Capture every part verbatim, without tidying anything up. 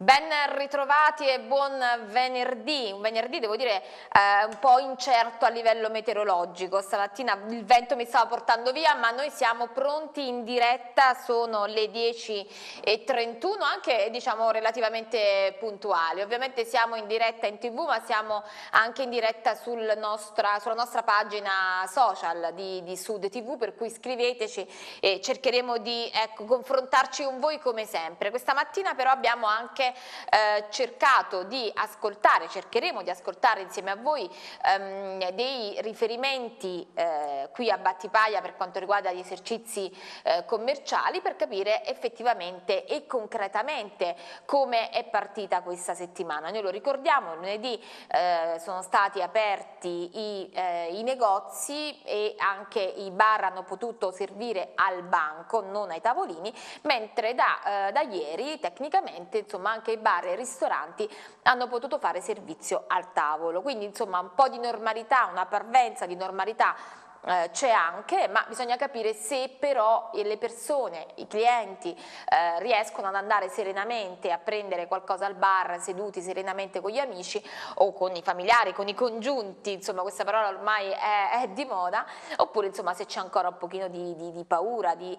Ben ritrovati e buon venerdì, un venerdì devo dire eh, un po' incerto a livello meteorologico. Stamattina il vento mi stava portando via, ma noi siamo pronti in diretta, sono le dieci e trentuno, anche diciamo relativamente puntuali. Ovviamente siamo in diretta in tv, ma siamo anche in diretta sul nostra, sulla nostra pagina social di, di Sud tivù, per cui iscriveteci e cercheremo di ecco, confrontarci con voi come sempre. Questa mattina però abbiamo anche Eh, cercato di ascoltare, cercheremo di ascoltare insieme a voi ehm, dei riferimenti eh, qui a Battipaglia per quanto riguarda gli esercizi eh, commerciali, per capire effettivamente e concretamente come è partita questa settimana. Noi lo ricordiamo, lunedì eh, sono stati aperti i, eh, i negozi e anche i bar hanno potuto servire al banco, non ai tavolini, mentre da, eh, da ieri tecnicamente insomma anche i bar e i ristoranti hanno potuto fare servizio al tavolo, quindi insomma un po' di normalità, una parvenza di normalità eh, c'è anche, ma bisogna capire se però le persone, i clienti eh, riescono ad andare serenamente a prendere qualcosa al bar seduti serenamente con gli amici o con i familiari, con i congiunti, insomma questa parola ormai è, è di moda, oppure insomma se c'è ancora un pochino di, di, di paura, di,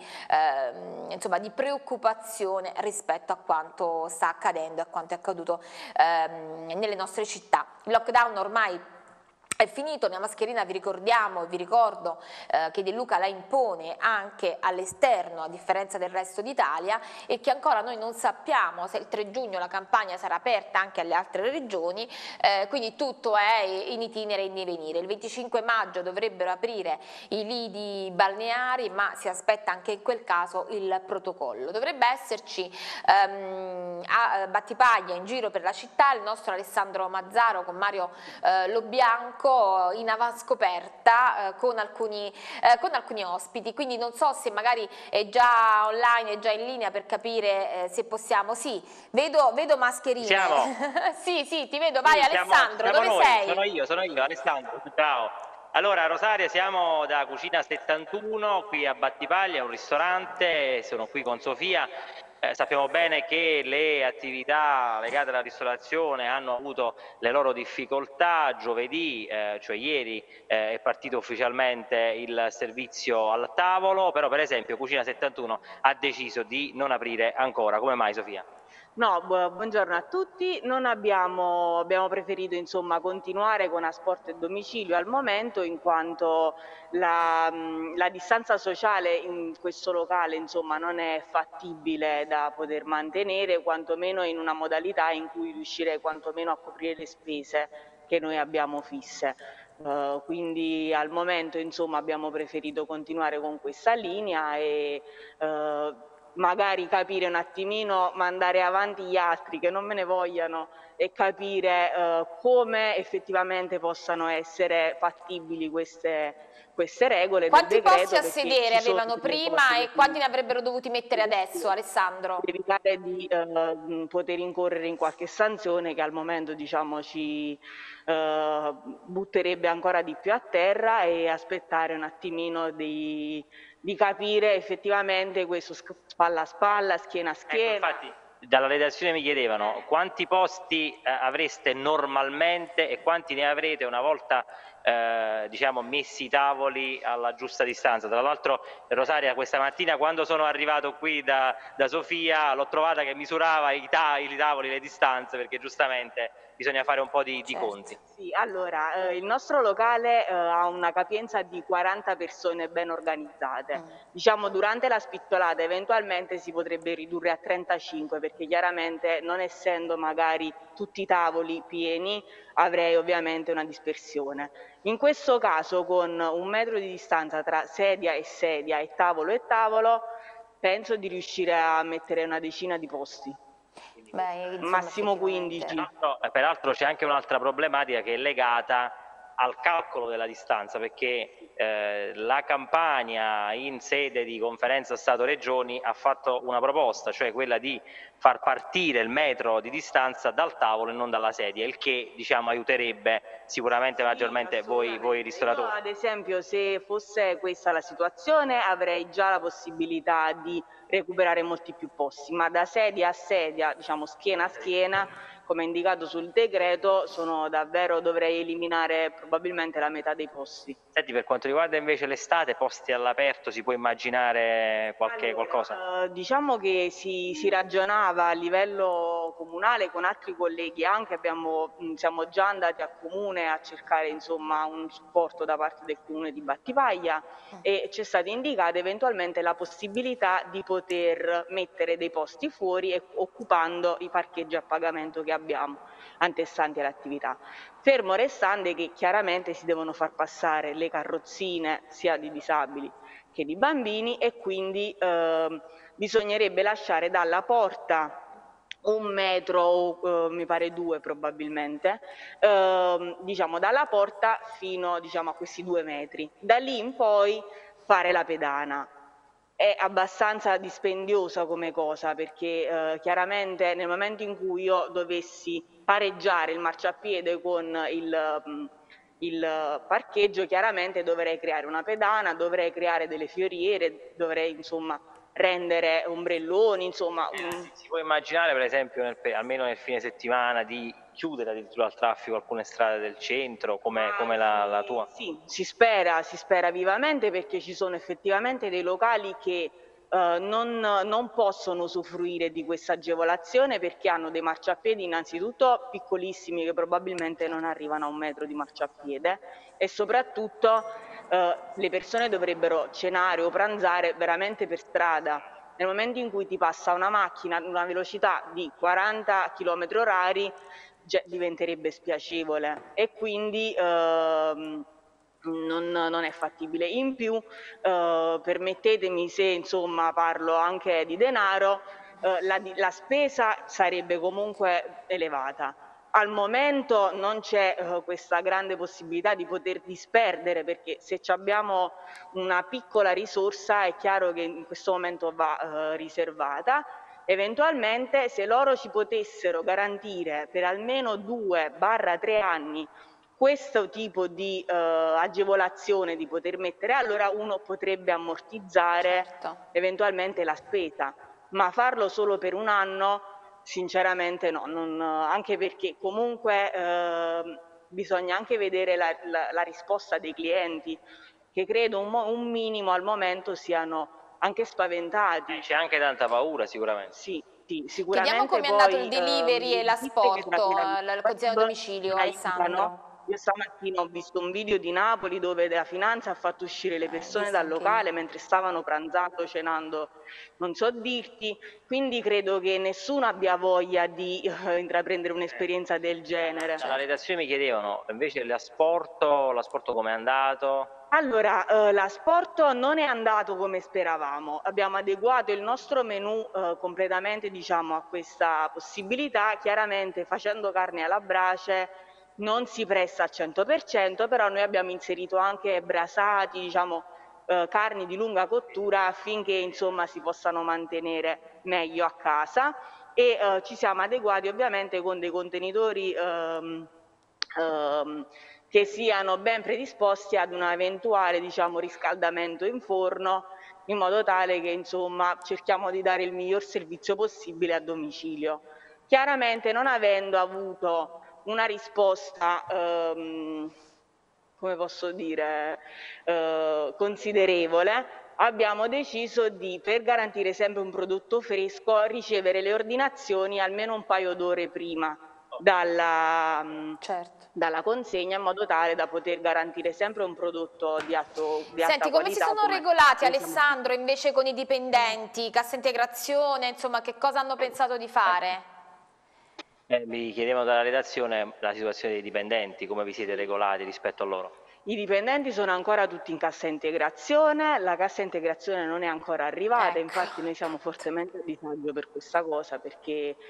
eh, insomma, di preoccupazione rispetto a quanto sta accadendo, a quanto è accaduto ehm, nelle nostre città. Il lockdown ormai è finito, mia mascherina vi ricordiamo, vi ricordo eh, che De Luca la impone anche all'esterno a differenza del resto d'Italia e che ancora noi non sappiamo se il tre giugno la campagna sarà aperta anche alle altre regioni, eh, quindi tutto è in itinere e in divenire. Il venticinque maggio dovrebbero aprire i lidi balneari, ma si aspetta anche in quel caso il protocollo. Dovrebbe esserci ehm, a Battipaglia in giro per la città il nostro Alessandro Mazzaro con Mario eh, Lobianco in avanscoperta eh, con, alcuni, eh, con alcuni ospiti, quindi non so se magari è già online, è già in linea per capire eh, se possiamo. Sì, vedo, vedo mascherine. Siamo. sì, sì, ti vedo, vai sì, siamo, Alessandro, siamo dove noi, sei? Sono io, sono io, Alessandro, ciao. Allora, Rosaria, siamo da Cucina settantuno, qui a Battipaglia, un ristorante, sono qui con Sofia. Eh, sappiamo bene che le attività legate alla ristorazione hanno avuto le loro difficoltà. Giovedì, eh, cioè ieri, eh, è partito ufficialmente il servizio al tavolo, però per esempio Cucina settantuno ha deciso di non aprire ancora. Come mai, Sofia? No, bu buongiorno a tutti. Non abbiamo, abbiamo preferito insomma continuare con asporto e domicilio al momento, in quanto la, la distanza sociale in questo locale insomma non è fattibile da poter mantenere, quantomeno in una modalità in cui riuscirei quantomeno a coprire le spese che noi abbiamo fisse. Uh, quindi al momento insomma abbiamo preferito continuare con questa linea e uh, magari capire un attimino, mandare avanti gli altri che non me ne vogliano e capire eh, come effettivamente possano essere fattibili queste, queste regole Quanti del decreto. posti a sedere avevano prima e quanti ne avrebbero dovuti mettere adesso, Alessandro? Per evitare di eh, poter incorrere in qualche sanzione che al momento diciamo ci eh, butterebbe ancora di più a terra, e aspettare un attimino di, di capire effettivamente questo spalla a spalla, schiena a schiena. Ecco, infatti dalla redazione mi chiedevano quanti posti eh, avreste normalmente e quanti ne avrete una volta eh, diciamo messi i tavoli alla giusta distanza. Tra l'altro Rosaria, questa mattina quando sono arrivato qui da, da Sofia l'ho trovata che misurava i, ta i tavoli, le distanze, perché giustamente bisogna fare un po' di, di certo. conti. Sì, allora eh, il nostro locale eh, ha una capienza di quaranta persone ben organizzate. Mm. Diciamo durante la spittolata eventualmente si potrebbe ridurre a trentacinque, perché chiaramente non essendo magari tutti i tavoli pieni avrei ovviamente una dispersione. In questo caso con un metro di distanza tra sedia e sedia e tavolo e tavolo penso di riuscire a mettere una decina di posti. Beh, insomma, massimo quindici. Peraltro c'è anche un'altra problematica che è legata al calcolo della distanza, perché eh, la Campania in sede di conferenza Stato-Regioni ha fatto una proposta, cioè quella di far partire il metro di distanza dal tavolo e non dalla sedia, il che diciamo aiuterebbe sicuramente Sì, maggiormente voi, voi ristoratori. Io, ad esempio, se fosse questa la situazione avrei già la possibilità di recuperare molti più posti, ma da sedia a sedia, diciamo schiena a schiena, come indicato sul decreto, sono davvero, dovrei eliminare probabilmente la metà dei posti. Senti, per quanto riguarda invece l'estate, posti all'aperto, si può immaginare qualche, allora, qualcosa? Eh, diciamo che si, si ragionava a livello comunale con altri colleghi, anche abbiamo, mh, siamo già andati a comune a cercare insomma un supporto da parte del comune di Battipaglia e ci è stata indicata eventualmente la possibilità di poter mettere dei posti fuori e occupando i parcheggi a pagamento che abbiamo antestanti all'attività. Fermo restante che chiaramente si devono far passare le carrozzine sia di disabili che di bambini e quindi eh, bisognerebbe lasciare dalla porta un metro o eh, mi pare due probabilmente, eh, diciamo dalla porta fino diciamo, a questi due metri. Da lì in poi fare la pedana. È abbastanza dispendiosa come cosa perché eh, chiaramente nel momento in cui io dovessi pareggiare il marciapiede con il... Mh, il parcheggio, chiaramente dovrei creare una pedana, dovrei creare delle fioriere, dovrei insomma rendere ombrelloni, insomma. Eh, un... si, si può immaginare per esempio, nel, almeno nel fine settimana, di chiudere addirittura al traffico alcune strade del centro, come, ah, come la, la tua? Sì, si spera, si spera vivamente perché ci sono effettivamente dei locali che Uh, non, non possono usufruire di questa agevolazione perché hanno dei marciapiedi innanzitutto piccolissimi che probabilmente non arrivano a un metro di marciapiede e soprattutto uh, le persone dovrebbero cenare o pranzare veramente per strada. Nel momento in cui ti passa una macchina ad una velocità di quaranta chilometri orari diventerebbe spiacevole e quindi uh, non, non è fattibile. In più, eh, permettetemi se insomma parlo anche di denaro, eh, la, la spesa sarebbe comunque elevata. Al momento non c'è eh, questa grande possibilità di poter disperdere perché se abbiamo una piccola risorsa è chiaro che in questo momento va eh, riservata. Eventualmente se loro ci potessero garantire per almeno due barra tre anni questo tipo di eh, agevolazione di poter mettere, allora uno potrebbe ammortizzare certo. eventualmente la spesa, ma farlo solo per un anno sinceramente no, non, anche perché comunque eh, bisogna anche vedere la, la, la risposta dei clienti che credo un, un minimo al momento siano anche spaventati. C'è anche tanta paura sicuramente. Sì, sì, sicuramente. Chiediamo come è andato il delivery ehm, e l'asporto, la consegna a domicilio, Alessandro. Io stamattina ho visto un video di Napoli dove la finanza ha fatto uscire le persone dal locale mentre stavano pranzando, cenando, non so dirti, quindi credo che nessuno abbia voglia di eh, intraprendere un'esperienza del genere. Alla redazione mi chiedevano invece l'asporto, l'asporto come è andato? Allora, eh, l'asporto non è andato come speravamo, abbiamo adeguato il nostro menù eh, completamente diciamo, a questa possibilità, chiaramente facendo carne alla brace non si presta al cento per cento, però noi abbiamo inserito anche brasati, diciamo, eh, carni di lunga cottura affinché insomma si possano mantenere meglio a casa e eh, ci siamo adeguati ovviamente con dei contenitori ehm, ehm, che siano ben predisposti ad un eventuale diciamo, riscaldamento in forno in modo tale che insomma cerchiamo di dare il miglior servizio possibile a domicilio. Chiaramente non avendo avuto una risposta, ehm, come posso dire, eh, considerevole, abbiamo deciso di, per garantire sempre un prodotto fresco, ricevere le ordinazioni almeno un paio d'ore prima dalla, certo. dalla consegna in modo tale da poter garantire sempre un prodotto di, atto, di Senti, alta come qualità. si sono come regolati Alessandro invece con i dipendenti, cassa integrazione, insomma che cosa hanno pensato di fare? Eh, mi chiedevano dalla redazione la situazione dei dipendenti, come vi siete regolati rispetto a loro? I dipendenti sono ancora tutti in cassa integrazione, la cassa integrazione non è ancora arrivata, ecco. Infatti noi siamo fortemente a disagio per questa cosa perché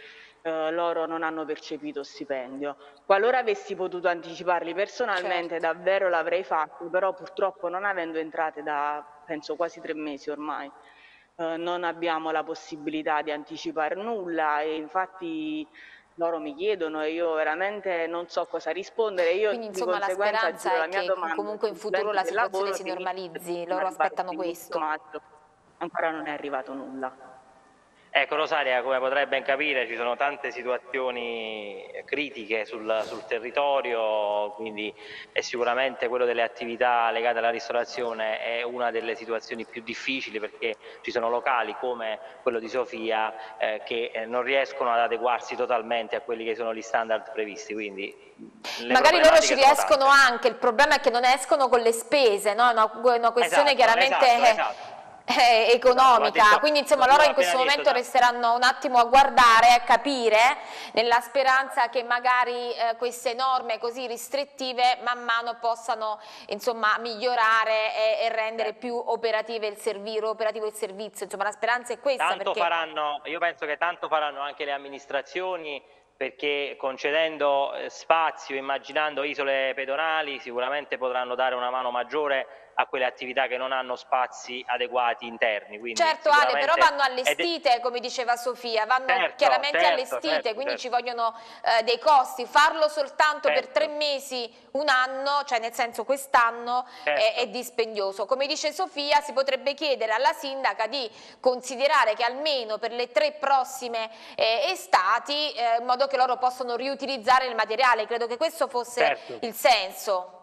eh, loro non hanno percepito stipendio. Qualora avessi potuto anticiparli personalmente, Certo. davvero l'avrei fatto, però purtroppo non avendo entrate da, penso, quasi tre mesi ormai, eh, non abbiamo la possibilità di anticipare nulla e infatti loro mi chiedono e io veramente non so cosa rispondere. Io Quindi di insomma la conseguenza giro speranza la è mia che domanda al comunque in futuro consulente la del situazione lavoro si che mi dice che normalizzi, sono loro arrivati aspettano il ventisette questo. maggio, ancora non è arrivato nulla. Ecco Rosaria, come potrai ben capire ci sono tante situazioni critiche sul, sul territorio, quindi è sicuramente quello delle attività legate alla ristorazione è una delle situazioni più difficili perché ci sono locali come quello di Sofia eh, che non riescono ad adeguarsi totalmente a quelli che sono gli standard previsti, quindi le magari loro ci sono riescono tante. anche, il problema è che non escono con le spese, no? Una, una questione Esatto, chiaramente esatto, eh, esatto. eh, Esatto, l'ha economica, detto, quindi insomma tu loro l'hai in questo appena detto, momento esatto. resteranno un attimo a guardare, a capire, nella speranza che magari eh, queste norme così restrittive man mano possano insomma migliorare e, e rendere Certo. più operative il servizio, operativo il servizio, insomma la speranza è questa. Tanto perché... faranno, io penso che tanto faranno anche le amministrazioni perché concedendo spazio, immaginando isole pedonali, sicuramente potranno dare una mano maggiore a quelle attività che non hanno spazi adeguati interni. Quindi Certo Ale, però vanno allestite, come diceva Sofia, vanno certo, chiaramente certo, allestite, certo, quindi certo. ci vogliono eh, dei costi. Farlo soltanto certo. per tre mesi, un anno, cioè nel senso quest'anno, certo. è, è dispendioso. Come dice Sofia, si potrebbe chiedere alla sindaca di considerare che almeno per le tre prossime eh, estati, eh, in modo che loro possano riutilizzare il materiale. Credo che questo fosse certo. il senso.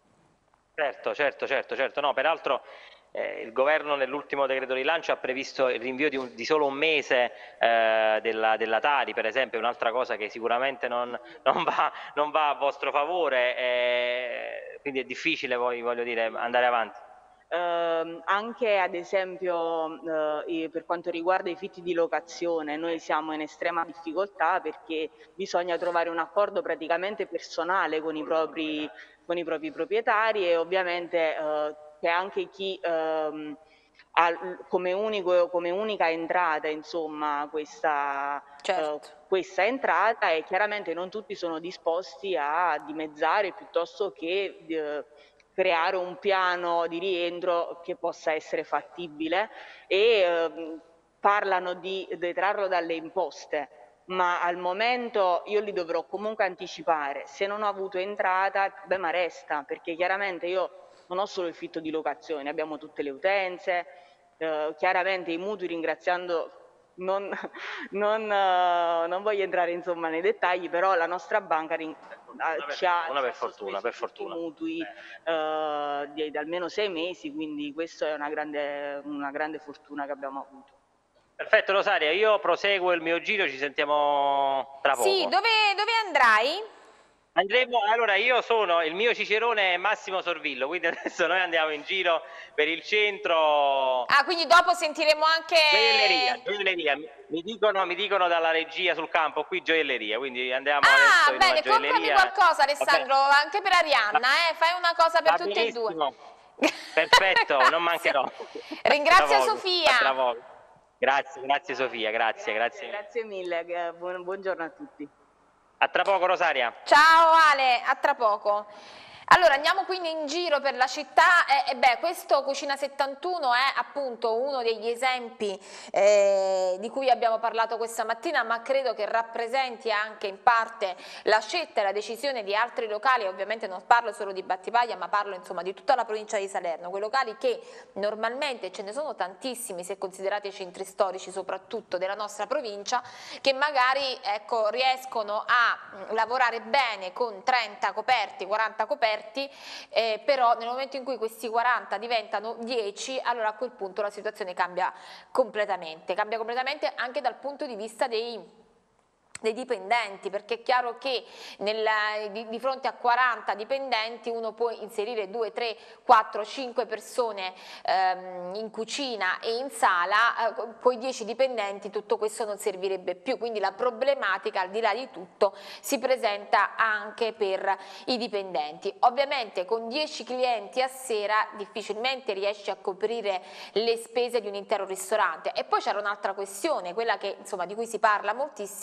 Certo, certo, certo, certo. No, peraltro eh, il governo nell'ultimo decreto rilancio ha previsto il rinvio di, un, di solo un mese eh, della, della Tari, per esempio, un'altra cosa che sicuramente non, non, va, non va a vostro favore, eh, quindi è difficile poi, voglio dire, andare avanti. Eh, anche ad esempio eh, per quanto riguarda i fitti di locazione noi siamo in estrema difficoltà perché bisogna trovare un accordo praticamente personale con i propri, con i propri proprietari e ovviamente eh, c'è anche chi ehm, ha come, unico, come unica entrata insomma questa, Certo. eh, questa entrata e chiaramente non tutti sono disposti a dimezzare piuttosto che eh, creare un piano di rientro che possa essere fattibile e eh, parlano di detrarlo dalle imposte, ma al momento io li dovrò comunque anticipare. Se non ho avuto entrata, il problema resta, perché chiaramente io non ho solo il fitto di locazione, abbiamo tutte le utenze, eh, chiaramente i mutui ringraziando non, non, uh, non voglio entrare insomma nei dettagli, però la nostra banca rin- Una ci ha, una ci per ha fortuna, sospeso per tutti i fortuna. mutui uh, di, di almeno sei mesi, quindi questa è una grande, una grande fortuna che abbiamo avuto. Perfetto Rosaria, io proseguo il mio giro, ci sentiamo tra poco. Sì, dove, dove andrai? Andremo, allora io sono, il mio cicerone è Massimo Sorvillo, quindi adesso noi andiamo in giro per il centro. Ah, quindi dopo sentiremo anche... Gioielleria, gioielleria, mi dicono, mi dicono dalla regia sul campo, qui gioielleria, quindi andiamo Ah, adesso in bene, una comprami gioielleria. qualcosa Alessandro, Vabbè. anche per Arianna, eh? Fai una cosa per Va tutte e due. benissimo, perfetto, non mancherò. Ringrazio Sofia. Tra poco. Grazie, grazie Sofia, grazie, grazie. Grazie mille, buon, buongiorno a tutti. A tra poco Rosaria. Ciao Ale, a tra poco. Allora andiamo quindi in giro per la città e, e beh, questo Cucina settantuno è appunto uno degli esempi eh, di cui abbiamo parlato questa mattina, ma credo che rappresenti anche in parte la scelta e la decisione di altri locali. Ovviamente non parlo solo di Battipaglia, ma parlo insomma di tutta la provincia di Salerno, quei locali che normalmente ce ne sono tantissimi se considerate i centri storici soprattutto della nostra provincia, che magari ecco, riescono a lavorare bene con trenta coperti, quaranta coperti, Eh, però nel momento in cui questi quaranta diventano dieci, allora a quel punto la situazione cambia completamente, cambia completamente anche dal punto di vista dei dei dipendenti, perché è chiaro che nel, di, di fronte a quaranta dipendenti uno può inserire due, tre, quattro, cinque persone ehm, in cucina e in sala, eh, con i dieci dipendenti tutto questo non servirebbe più, quindi la problematica al di là di tutto si presenta anche per i dipendenti. Ovviamente con dieci clienti a sera difficilmente riesci a coprire le spese di un intero ristorante. E poi c'era un'altra questione, quella che insomma di cui si parla moltissimo,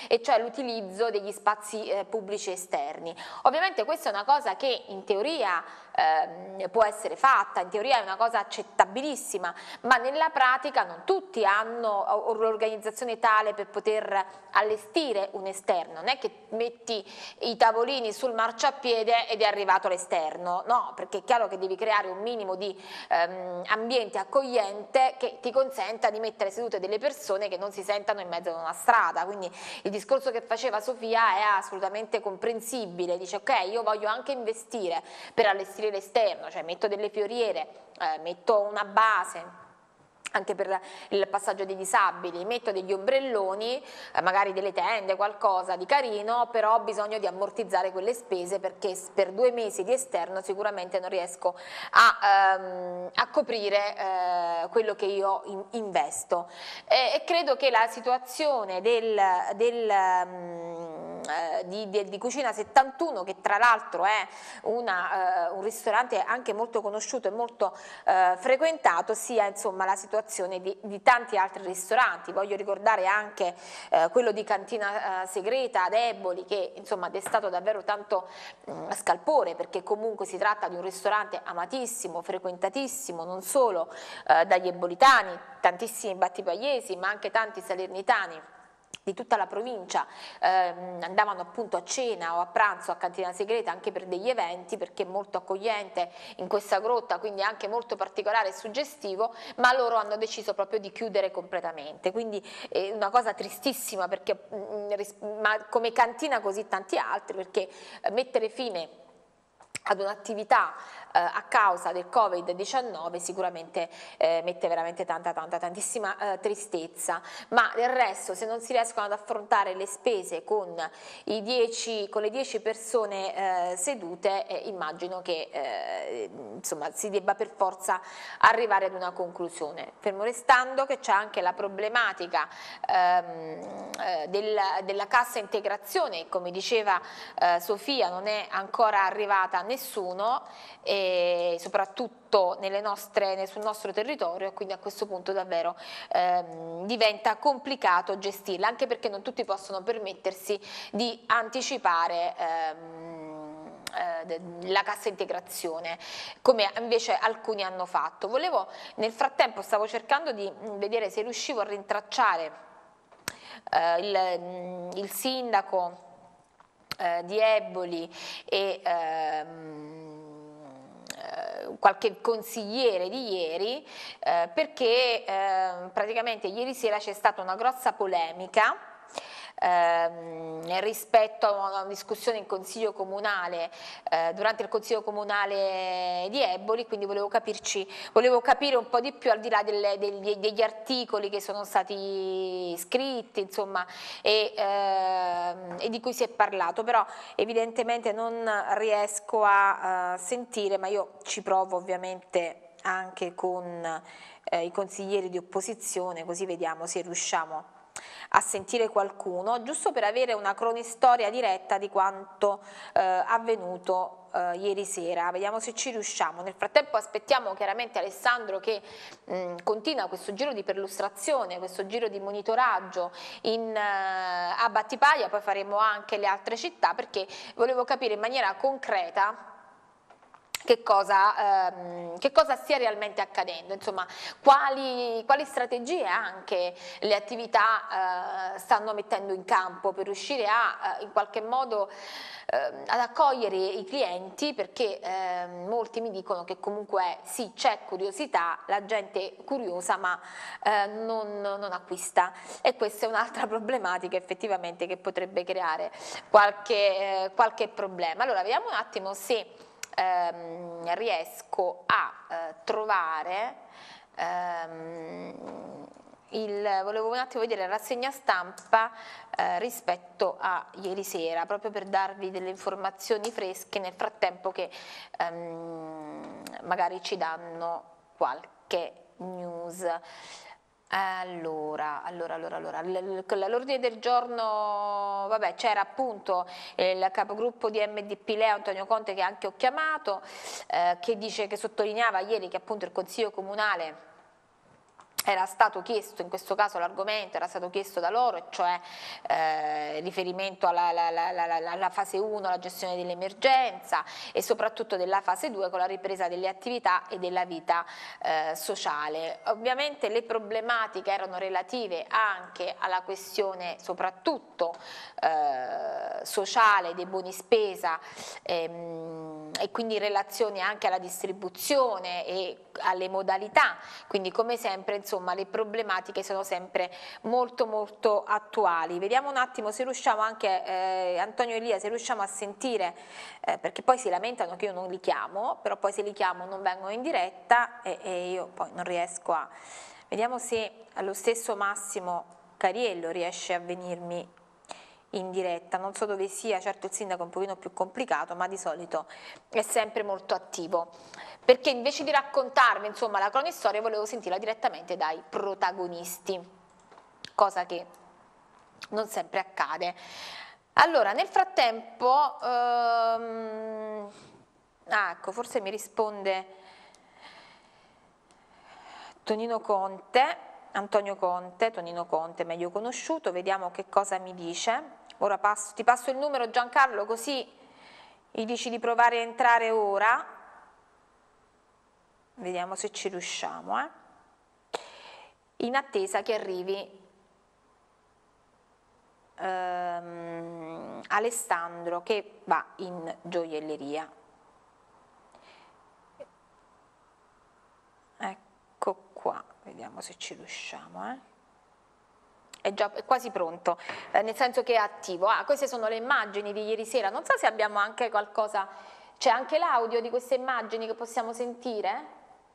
e cioè l'utilizzo degli spazi eh, pubblici esterni. Ovviamente questa è una cosa che in teoria eh, può essere fatta, in teoria è una cosa accettabilissima, ma nella pratica non tutti hanno un'organizzazione tale per poter allestire un esterno, non è che metti i tavolini sul marciapiede ed è arrivato l'esterno, no, perché è chiaro che devi creare un minimo di ehm, ambiente accogliente che ti consenta di mettere sedute delle persone che non si sentano in mezzo a una strada. Quindi il discorso che faceva Sofia è assolutamente comprensibile, dice ok, io voglio anche investire per allestire l'esterno, cioè metto delle fioriere, eh, metto una base anche per il passaggio dei disabili, metto degli ombrelloni, eh, magari delle tende, qualcosa di carino, però ho bisogno di ammortizzare quelle spese perché per due mesi di esterno sicuramente non riesco a, ehm, a coprire eh, quello che io in, investo. E, e credo che la situazione del, del um, eh, di, di, di Cucina settantuno, che tra l'altro è una, uh, un ristorante anche molto conosciuto e molto uh, frequentato, sia insomma la situazione Di, di tanti altri ristoranti. Voglio ricordare anche eh, quello di Cantina eh, Segreta ad Eboli, che insomma ha destato davvero tanto mh, scalpore, perché comunque si tratta di un ristorante amatissimo, frequentatissimo non solo eh, dagli ebolitani, tantissimi battipagliesi, ma anche tanti salernitani di tutta la provincia ehm, andavano appunto a cena o a pranzo a Cantina Segreta anche per degli eventi, perché è molto accogliente in questa grotta, quindi anche molto particolare e suggestivo, ma loro hanno deciso proprio di chiudere completamente, quindi è una cosa tristissima, perché mh, ma come cantina così tanti altri, perché mettere fine ad un'attività eh, a causa del Covid diciannove sicuramente eh, mette veramente tanta tanta tantissima eh, tristezza, ma del resto se non si riescono ad affrontare le spese con, i dieci, con le dieci persone eh, sedute, eh, immagino che eh, insomma si debba per forza arrivare ad una conclusione, fermo restando che c'è anche la problematica ehm, eh, del, della cassa integrazione, come diceva eh, Sofia, non è ancora arrivata a nessuno, e soprattutto nelle nostre, sul nostro territorio, quindi a questo punto davvero ehm, diventa complicato gestirla, anche perché non tutti possono permettersi di anticipare ehm, eh, la cassa integrazione come invece alcuni hanno fatto. Volevo, nel frattempo stavo cercando di vedere se riuscivo a rintracciare eh, il, il sindaco Eh, di Eboli e ehm, eh, qualche consigliere di ieri, eh, perché eh, praticamente ieri sera c'è stata una grossa polemica ehm, rispetto a una discussione in consiglio comunale, eh, durante il consiglio comunale di Eboli, quindi volevo capirci, volevo capire un po' di più al di là delle, degli, degli articoli che sono stati scritti, insomma, e, ehm, e di cui si è parlato, però evidentemente non riesco a, a sentire, ma io ci provo ovviamente anche con eh, i consiglieri di opposizione, così vediamo se riusciamo a sentire qualcuno, giusto per avere una cronistoria diretta di quanto eh, avvenuto eh, ieri sera. Vediamo se ci riusciamo. Nel frattempo aspettiamo chiaramente Alessandro che mh, continua questo giro di perlustrazione, questo giro di monitoraggio in, eh, a Battipaglia, poi faremo anche le altre città, perché volevo capire in maniera concreta Che cosa, ehm, che cosa stia realmente accadendo, insomma, quali, quali strategie anche le attività eh, stanno mettendo in campo per riuscire a eh, in qualche modo eh, ad accogliere i clienti, perché eh, molti mi dicono che comunque sì, c'è curiosità, la gente è curiosa ma eh, non, non acquista, e questa è un'altra problematica effettivamente che potrebbe creare qualche, eh, qualche problema. Allora vediamo un attimo se Ehm, riesco a eh, trovare ehm, il, volevo un attimo vedere la rassegna stampa eh, rispetto a ieri sera, proprio per darvi delle informazioni fresche nel frattempo che ehm, magari ci danno qualche news. Allora, allora, allora, allora, l'ordine del giorno, vabbè, c'era appunto il capogruppo di M D P Leo Antonio Conte, che anche ho chiamato, eh, che dice, che sottolineava ieri che appunto il Consiglio Comunale era stato chiesto, in questo caso l'argomento era stato chiesto da loro, cioè eh, riferimento alla, alla, alla, alla fase uno, la gestione dell'emergenza e soprattutto della fase due con la ripresa delle attività e della vita eh, sociale. Ovviamente le problematiche erano relative anche alla questione soprattutto eh, sociale dei buoni spesa ehm, e quindi in relazione anche alla distribuzione e alle modalità, quindi come sempre insomma le problematiche sono sempre molto molto attuali. Vediamo un attimo se riusciamo anche, eh, Antonio Elia, se riusciamo a sentire, eh, perché poi si lamentano che io non li chiamo, però poi se li chiamo non vengono in diretta e, e io poi non riesco a... Vediamo se lo stesso Massimo Cariello riesce a venirmi in diretta, non so dove sia, certo il sindaco è un pochino più complicato, ma di solito è sempre molto attivo, perché invece di raccontarvi insomma la cronistoria volevo sentirla direttamente dai protagonisti, cosa che non sempre accade. Allora, nel frattempo, ehm, ah, ecco, forse mi risponde Tonino Conte, Antonio Conte, Tonino Conte meglio conosciuto, vediamo che cosa mi dice. Ora passo, ti passo il numero Giancarlo, così gli dici di provare a entrare ora, vediamo se ci riusciamo, eh? In attesa che arrivi ehm, Alessandro che va in gioielleria. Ecco qua, vediamo se ci riusciamo, eh? È già è quasi pronto, eh, nel senso che è attivo. Ah, queste sono le immagini di ieri sera, non so se abbiamo anche qualcosa, c'è anche l'audio di queste immagini che possiamo sentire?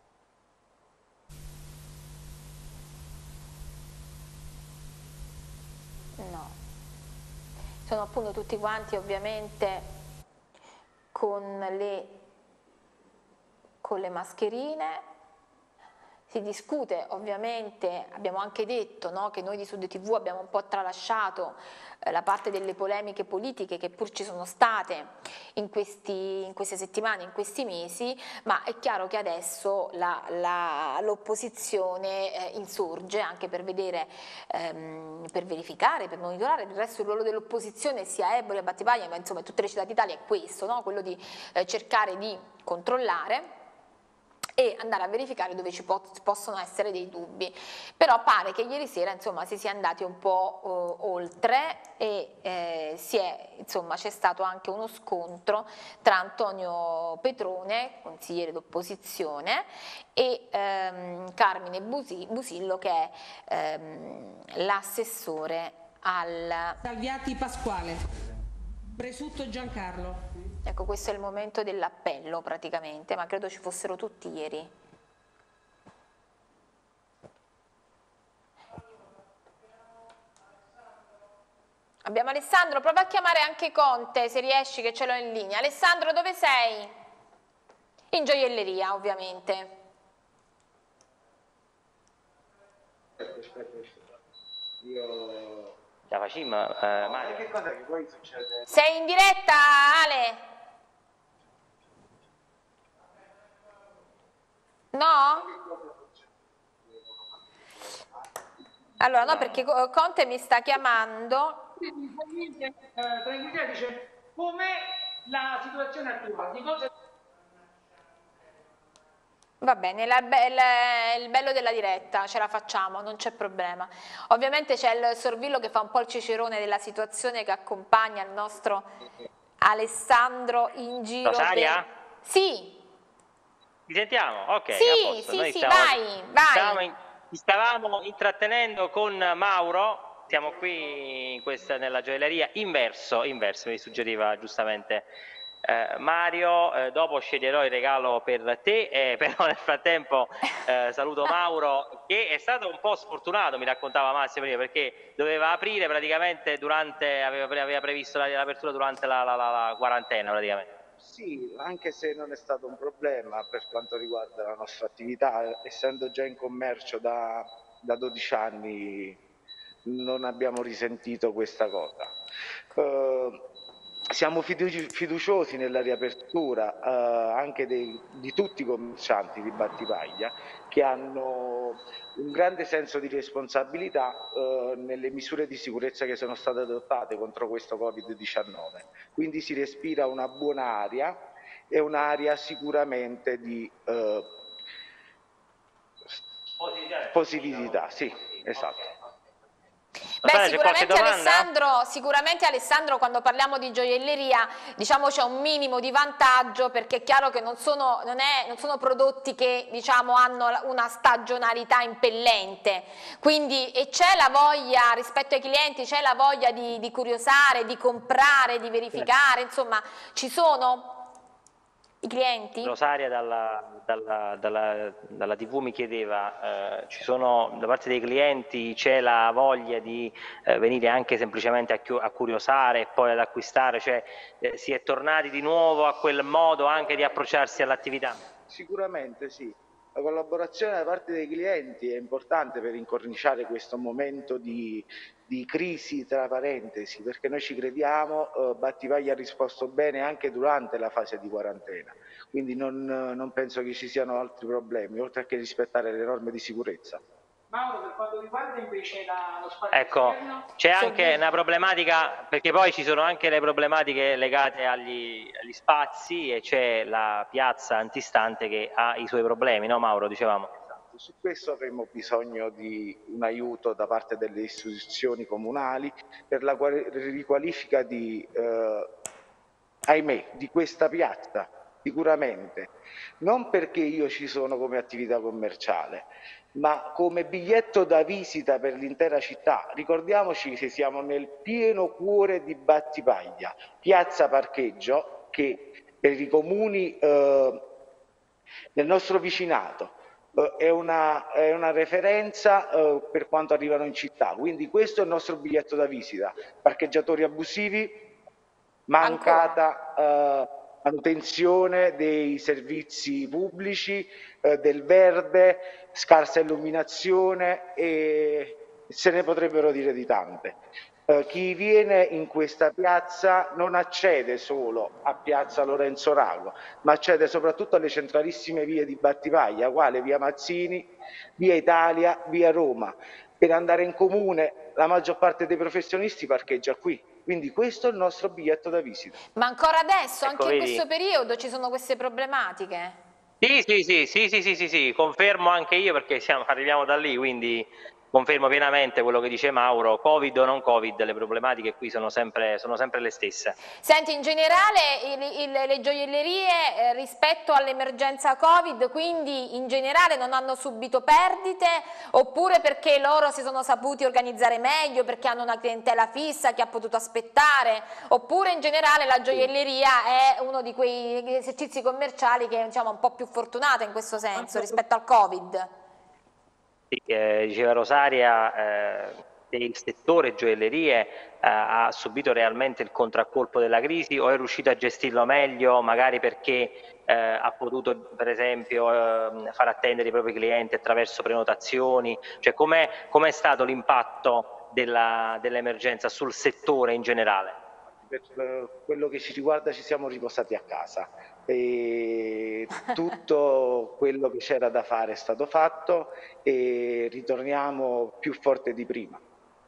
No, sono appunto tutti quanti ovviamente con le, con le mascherine. Si discute ovviamente, abbiamo anche detto no, che noi di Sud T V abbiamo un po' tralasciato eh, la parte delle polemiche politiche che pur ci sono state in, questi, in queste settimane, in questi mesi, ma è chiaro che adesso l'opposizione eh, insorge anche per vedere, ehm, per verificare, per monitorare. Del resto il ruolo dell'opposizione sia Eboli, a Battipaglia, ma insomma in tutte le città d'Italia è questo, no? Quello di eh, cercare di controllare e andare a verificare dove ci po possono essere dei dubbi, però pare che ieri sera insomma si sia andati un po' uh, oltre e eh, si è, insomma c'è stato anche uno scontro tra Antonio Petrone, consigliere d'opposizione, e ehm, Carmine Busi Busillo che è ehm, l'assessore al... Salviati Pasquale, Presutto Giancarlo. Ecco, questo è il momento dell'appello praticamente, ma credo ci fossero tutti ieri. Abbiamo Alessandro, prova a chiamare anche Conte se riesci, che ce l'ho in linea. Alessandro, dove sei? In gioielleria, ovviamente. Io... La facciamo, eh, Mario. Che cosa che poi succede? Sei in diretta, Ale? No? Allora, no, perché Conte mi sta chiamando. Eh, tranquillità dice com'è la situazione attuale, di cosa... Va bene, la be la, il bello della diretta, ce la facciamo, non c'è problema. Ovviamente c'è il Sorvillo che fa un po' il cicerone della situazione, che accompagna il nostro Alessandro in giro. Rosaria? Per... Sì. Ti sentiamo? Ok, sì, a posto. Sì, Noi sì, stiamo, vai, vai. Stavamo in, stavamo intrattenendo con Mauro, siamo qui in questa, nella gioielleria, inverso, inverso, mi suggeriva giustamente eh, Mario, eh, dopo sceglierò il regalo per te, eh, però nel frattempo eh, saluto Mauro che è stato un po' sfortunato, mi raccontava Massimo prima, perché doveva aprire praticamente durante, aveva, aveva previsto l'apertura durante la, la, la, la quarantena praticamente. Sì, anche se non è stato un problema per quanto riguarda la nostra attività, essendo già in commercio da, da dodici anni non abbiamo risentito questa cosa. Uh, siamo fiduciosi nella riapertura eh, anche dei, di tutti i commercianti di Battipaglia, che hanno un grande senso di responsabilità eh, nelle misure di sicurezza che sono state adottate contro questo Covid diciannove. Quindi si respira una buona aria e un'aria sicuramente di eh, positività. Sì, esatto. Beh, sicuramente Alessandro, sicuramente Alessandro, quando parliamo di gioielleria, diciamo c'è un minimo di vantaggio, perché è chiaro che non sono, non è, non sono prodotti che, diciamo, hanno una stagionalità impellente, quindi e c'è la voglia rispetto ai clienti, c'è la voglia di, di curiosare, di comprare, di verificare, insomma ci sono i clienti? Rosaria dalla, dalla, dalla, dalla tivù mi chiedeva, eh, ci sono da parte dei clienti, c'è la voglia di eh, venire anche semplicemente a, a curiosare e poi ad acquistare, cioè eh, si è tornati di nuovo a quel modo anche di approcciarsi all'attività? Sicuramente sì, la collaborazione da parte dei clienti è importante per incorniciare questo momento di, di crisi tra parentesi, perché noi ci crediamo, eh, Battipaglia ha risposto bene anche durante la fase di quarantena, quindi non, non penso che ci siano altri problemi, oltre che rispettare le norme di sicurezza. Mauro, per quanto riguarda invece la, lo spazio ecco, esterno, c'è anche una problematica, perché poi ci sono anche le problematiche legate agli, agli spazi e c'è la piazza antistante che ha i suoi problemi, no Mauro, dicevamo? Esatto, su questo avremo bisogno di un aiuto da parte delle istituzioni comunali per la riqualifica di, eh, ahimè, di questa piazza, sicuramente, non perché io ci sono come attività commerciale, ma come biglietto da visita per l'intera città. Ricordiamoci che siamo nel pieno cuore di Battipaglia, piazza parcheggio che per i comuni eh, del nostro vicinato eh, è, una, è una referenza eh, per quanto arrivano in città, quindi questo è il nostro biglietto da visita. Parcheggiatori abusivi, mancata eh, manutenzione dei servizi pubblici, eh, del verde, scarsa illuminazione e se ne potrebbero dire di tante. Eh, chi viene in questa piazza non accede solo a piazza Lorenzo Rago, ma accede soprattutto alle centralissime vie di Battipaglia, quale via Mazzini, via Italia, via Roma. Per andare in comune la maggior parte dei professionisti parcheggia qui. Quindi questo è il nostro biglietto da visita. Ma ancora adesso, ecco, anche vedi? in questo periodo, ci sono queste problematiche? Sì, sì, sì, sì, sì, sì, sì, sì, confermo anche io perché siamo, arriviamo da lì, quindi confermo pienamente quello che dice Mauro, Covid o non Covid, le problematiche qui sono sempre, sono sempre le stesse. Senti, in generale il, il, le gioiellerie eh, rispetto all'emergenza Covid, quindi in generale non hanno subito perdite, oppure perché loro si sono saputi organizzare meglio, perché hanno una clientela fissa che ha potuto aspettare, oppure in generale la gioielleria è uno di quei esercizi commerciali che è, diciamo, un po' più fortunata in questo senso rispetto al Covid? Sì, eh, diceva Rosaria, eh, il settore gioiellerie eh, ha subito realmente il contraccolpo della crisi o è riuscito a gestirlo meglio, magari perché eh, ha potuto per esempio eh, far attendere i propri clienti attraverso prenotazioni, cioè com'è, com'è stato l'impatto della, dell'emergenza sul settore in generale? Per quello che ci riguarda ci siamo riposati a casa e tutto quello che c'era da fare è stato fatto e ritorniamo più forte di prima.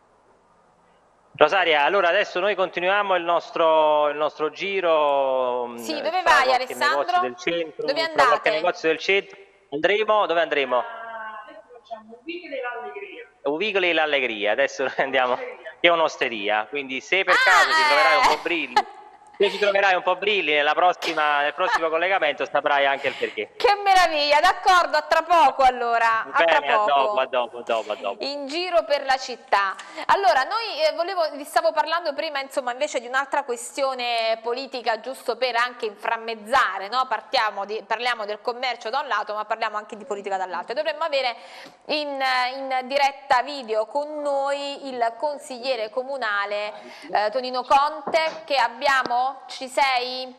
Rosaria, allora adesso noi continuiamo il nostro, il nostro giro. Sì, dove vai Alessandro? Del centro, dove andate? Qualche negozio del centro. Andremo, dove andremo? adesso facciamo Uvicoli e l'Allegria. Uvicoli e l'Allegria, adesso noi andiamo, che è un'osteria, quindi se per ah, caso ti troverai un eh. po' brilli, se ci troverai un po' brilli nella prossima, nel prossimo collegamento saprai anche il perché. Che meraviglia, d'accordo, a tra poco allora. A Bene, tra poco. a dopo, a dopo, a dopo, a dopo. In giro per la città. Allora, noi eh, volevo, vi stavo parlando prima, insomma, invece di un'altra questione politica, giusto per anche inframmezzare, no? Partiamo di, parliamo del commercio da un lato, ma parliamo anche di politica dall'altro. Dovremmo avere in, in diretta video con noi il consigliere comunale eh, Tonino Conte, che abbiamo. Ci sei?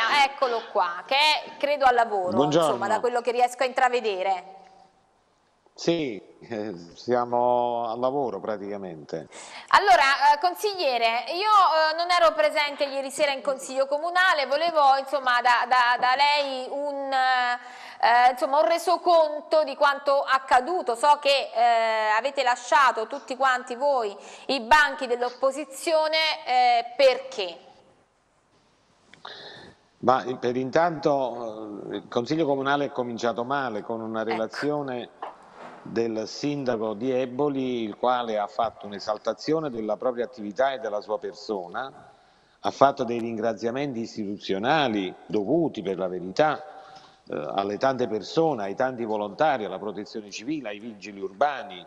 Eccolo qua, che è credo al lavoro, Buongiorno. insomma, da quello che riesco a intravedere. Sì, eh, siamo al lavoro praticamente. Allora, eh, consigliere, io eh, non ero presente ieri sera in consiglio comunale, volevo insomma da, da, da lei un, eh, insomma, un resoconto di quanto accaduto. So che eh, avete lasciato tutti quanti voi i banchi dell'opposizione, eh, perché? Ma per intanto eh, il Consiglio Comunale è cominciato male con una relazione Ecco. del sindaco di Eboli, il quale ha fatto un'esaltazione della propria attività e della sua persona, ha fatto dei ringraziamenti istituzionali dovuti per la verità eh, alle tante persone, ai tanti volontari, alla protezione civile, ai vigili urbani,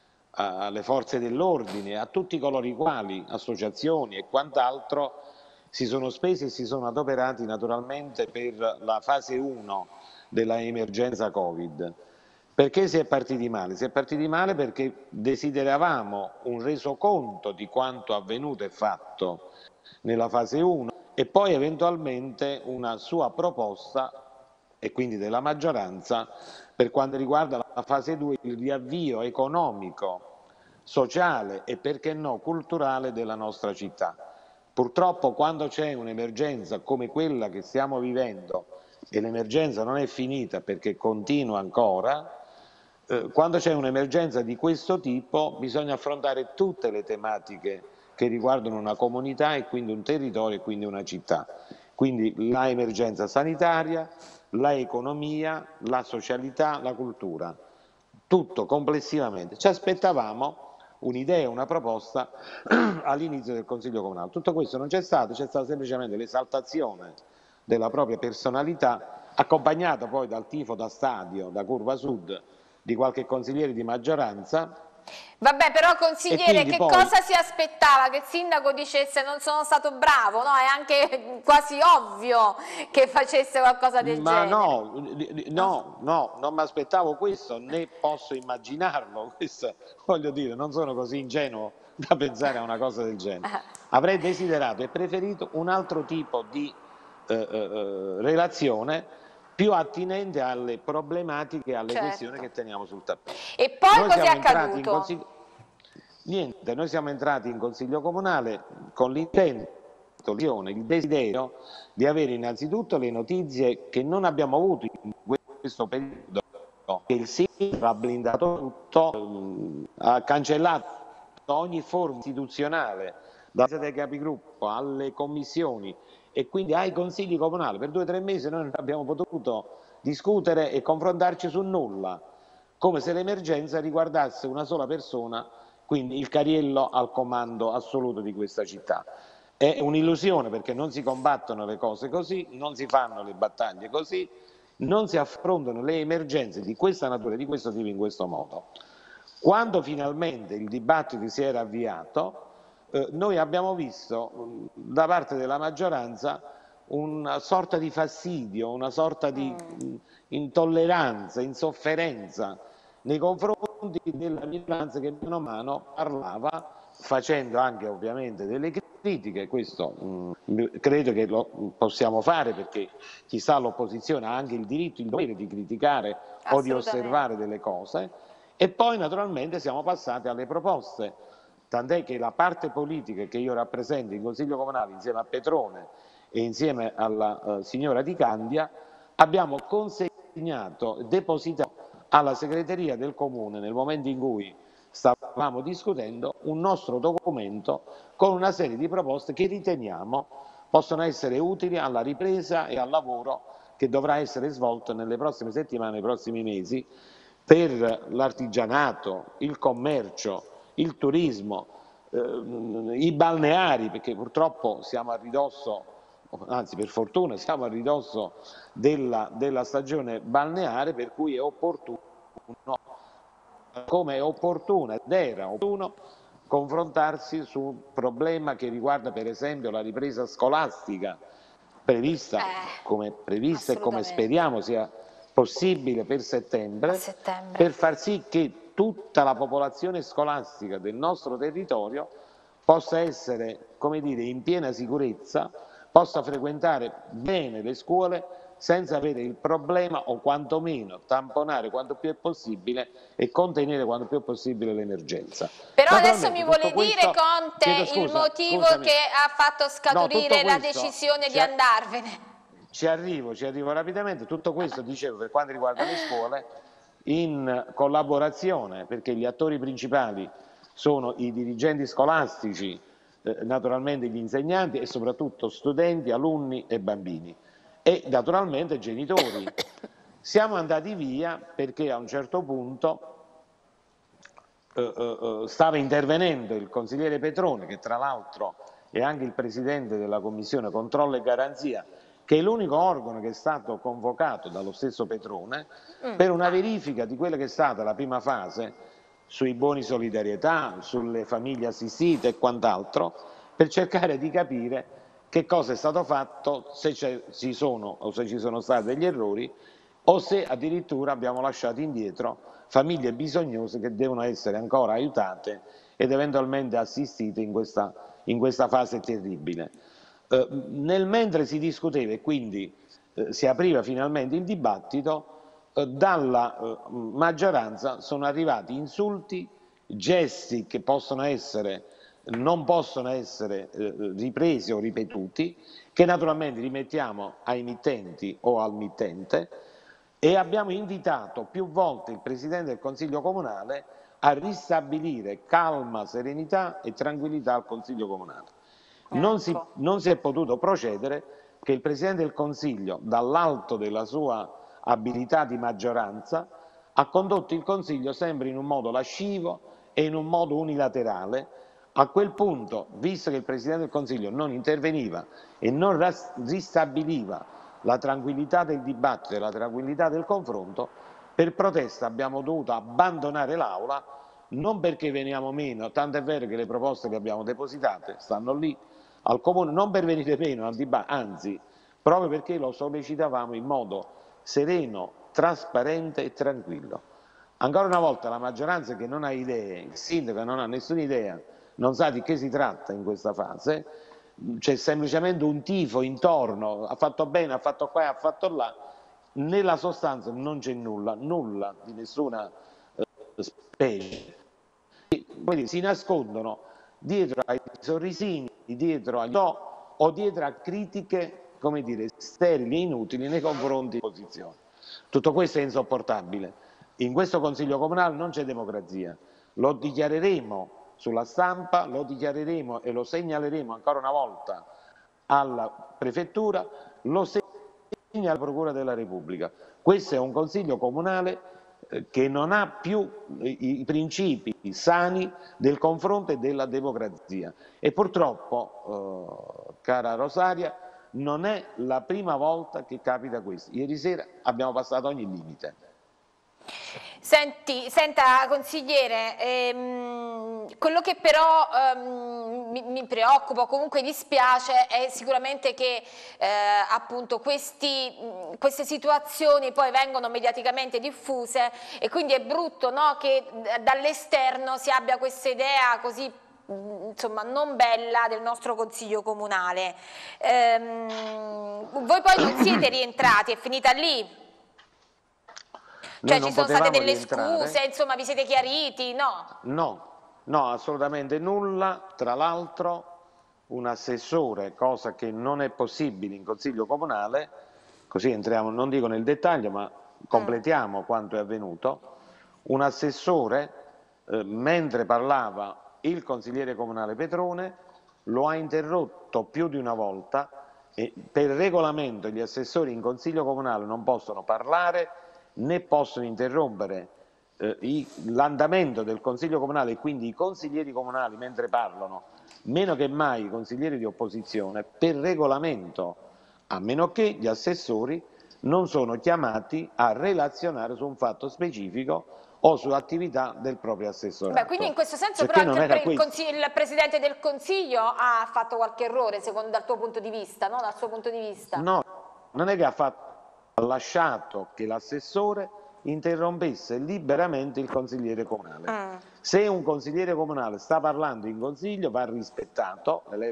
a, alle forze dell'ordine, a tutti coloro i quali, associazioni e quant'altro, si sono spesi e si sono adoperati naturalmente per la fase uno della emergenza Covid. Perché si è partiti male? Si è partiti male perché desideravamo un resoconto di quanto avvenuto e fatto nella fase uno e poi eventualmente una sua proposta, e quindi della maggioranza, per quanto riguarda la fase due, il riavvio economico, sociale e perché no culturale della nostra città. Purtroppo quando c'è un'emergenza come quella che stiamo vivendo, e l'emergenza non è finita perché continua ancora, eh, quando c'è un'emergenza di questo tipo bisogna affrontare tutte le tematiche che riguardano una comunità e quindi un territorio e quindi una città. Quindi la emergenza sanitaria, la economia, la socialità, la cultura, tutto complessivamente. Ci aspettavamo un'idea, una proposta all'inizio del Consiglio Comunale. Tutto questo non c'è stato, c'è stata semplicemente l'esaltazione della propria personalità, accompagnata poi dal tifo da stadio, da Curva Sud, di qualche consigliere di maggioranza. Vabbè, però consigliere, che poi... cosa si aspettava? Che il sindaco dicesse non sono stato bravo? No, è anche quasi ovvio che facesse qualcosa del Ma genere. no, no, no, non mi aspettavo questo, né posso immaginarlo, questo, voglio dire, non sono così ingenuo da pensare a una cosa del genere. Avrei desiderato e preferito un altro tipo di eh, eh, relazione più attinente alle problematiche e alle Certo. questioni che teniamo sul tappeto. E poi Noi cos'è siamo entrati in accaduto? consiglio... Niente, noi siamo entrati in Consiglio Comunale con l'intento, il desiderio di avere innanzitutto le notizie che non abbiamo avuto in questo periodo, che il sindaco ha blindato tutto, ha cancellato ogni forma istituzionale, dai capigruppo alle commissioni e quindi ai consigli comunali. Per due o tre mesi noi non abbiamo potuto discutere e confrontarci su nulla, come se l'emergenza riguardasse una sola persona, quindi il Cariello al comando assoluto di questa città. È un'illusione perché non si combattono le cose così, non si fanno le battaglie così, non si affrontano le emergenze di questa natura e di questo tipo in questo modo. Quando finalmente il dibattito si era avviato, eh, noi abbiamo visto mh, da parte della maggioranza una sorta di fastidio, una sorta di mh, intolleranza, insofferenza nei confronti della minoranza che mano a mano parlava, facendo anche ovviamente delle critiche. Questo mh, credo che lo possiamo fare perché chi sta all'opposizione ha anche il diritto, il dovere di criticare o di osservare delle cose. E poi naturalmente siamo passati alle proposte, tant'è che la parte politica che io rappresento in Consiglio Comunale insieme a Petrone e insieme alla uh, signora Di Candia abbiamo consegnato, depositato alla segreteria del Comune nel momento in cui stavamo discutendo un nostro documento con una serie di proposte che riteniamo possono essere utili alla ripresa e al lavoro che dovrà essere svolto nelle prossime settimane, nei prossimi mesi, per l'artigianato, il commercio, il turismo, eh, i balneari, perché purtroppo siamo a ridosso, anzi per fortuna siamo a ridosso della, della stagione balneare, per cui è opportuno, come è opportuno ed era opportuno, confrontarsi su un problema che riguarda per esempio la ripresa scolastica prevista, Eh, come prevista e come speriamo sia possibile per settembre, settembre, per far sì che tutta la popolazione scolastica del nostro territorio possa essere, come dire, in piena sicurezza, possa frequentare bene le scuole senza avere il problema o quantomeno tamponare quanto più è possibile e contenere quanto più è possibile l'emergenza. Però adesso mi vuole questo, dire Conte scusa, il motivo scusami. che ha fatto scaturire no, la decisione di andarvene. Ci arrivo, ci arrivo rapidamente. Tutto questo, dicevo, per quanto riguarda le scuole, in collaborazione, perché gli attori principali sono i dirigenti scolastici, eh, naturalmente gli insegnanti e soprattutto studenti, alunni e bambini e naturalmente genitori. Siamo andati via perché a un certo punto eh, eh, stava intervenendo il consigliere Petrone, che tra l'altro è anche il presidente della Commissione Controllo e Garanzia, che è l'unico organo che è stato convocato dallo stesso Petrone mm. per una verifica di quella che è stata la prima fase sui buoni solidarietà, sulle famiglie assistite e quant'altro, per cercare di capire che cosa è stato fatto, se ci sono o se ci sono stati degli errori o se addirittura abbiamo lasciato indietro famiglie bisognose che devono essere ancora aiutate ed eventualmente assistite in questa, in questa fase terribile. Eh, nel mentre si discuteva e quindi eh, si apriva finalmente il dibattito, eh, dalla eh, maggioranza sono arrivati insulti, gesti che possono essere non possono essere eh, ripresi o ripetuti, che naturalmente rimettiamo ai mittenti o al mittente, e abbiamo invitato più volte il Presidente del Consiglio Comunale a ristabilire calma, serenità e tranquillità al Consiglio Comunale. Non si, non si è potuto procedere che il Presidente del Consiglio, dall'alto della sua abilità di maggioranza, ha condotto il Consiglio sempre in un modo lascivo e in un modo unilaterale. A quel punto, visto che il Presidente del Consiglio non interveniva e non ristabiliva la tranquillità del dibattito e la tranquillità del confronto, per protesta abbiamo dovuto abbandonare l'Aula, non perché veniamo meno, tanto è vero che le proposte che abbiamo depositate stanno lì al Comune, non per venire meno al dibattito, anzi, proprio perché lo sollecitavamo in modo sereno, trasparente e tranquillo. Ancora una volta la maggioranza che non ha idee, il sindaco non ha nessuna idea, non sa di che si tratta in questa fase, c'è semplicemente un tifo intorno, ha fatto bene, ha fatto qua, ha fatto là, nella sostanza non c'è nulla, nulla di nessuna eh, specie. Quindi si nascondono dietro ai sorrisini, dietro agli no o dietro a critiche, come dire, sterili e inutili nei confronti dell'opposizione. Tutto questo è insopportabile. In questo Consiglio Comunale non c'è democrazia, lo dichiareremo sulla stampa, lo dichiareremo e lo segnaleremo ancora una volta alla Prefettura, lo segna alla Procura della Repubblica. Questo è un Consiglio Comunale eh, che non ha più i, i principi sani del confronto e della democrazia. E purtroppo, eh, cara Rosaria, non è la prima volta che capita questo. Ieri sera abbiamo passato ogni limite. Senti, senta consigliere, ehm, quello che però ehm, mi, mi preoccupa, comunque dispiace, è sicuramente che eh, appunto questi, queste situazioni poi vengono mediaticamente diffuse e quindi è brutto, no, che dall'esterno si abbia questa idea così insomma non bella del nostro Consiglio Comunale. Ehm, voi poi non siete rientrati, è finita lì? Cioè ci sono state delle rientrare. Scuse, insomma vi siete chiariti, no? No, no, assolutamente nulla. Tra l'altro un assessore, cosa che non è possibile in Consiglio Comunale, così entriamo, non dico nel dettaglio, ma completiamo mm. quanto è avvenuto, un assessore, eh, mentre parlava il consigliere comunale Petrone, lo ha interrotto più di una volta e per regolamento gli assessori in Consiglio Comunale non possono parlare né possono interrompere eh, l'andamento del Consiglio Comunale e quindi i consiglieri comunali mentre parlano, meno che mai i consiglieri di opposizione, per regolamento, a meno che gli assessori non sono chiamati a relazionare su un fatto specifico o sull'attività del proprio assessorato. Beh, quindi in questo senso però anche il, il Presidente del Consiglio ha fatto qualche errore secondo dal tuo punto di vista, no? Dal suo punto di vista. No, non è che ha fatto ha lasciato che l'assessore interrompesse liberamente il consigliere comunale. Mm. Se un consigliere comunale sta parlando in consiglio va rispettato, le,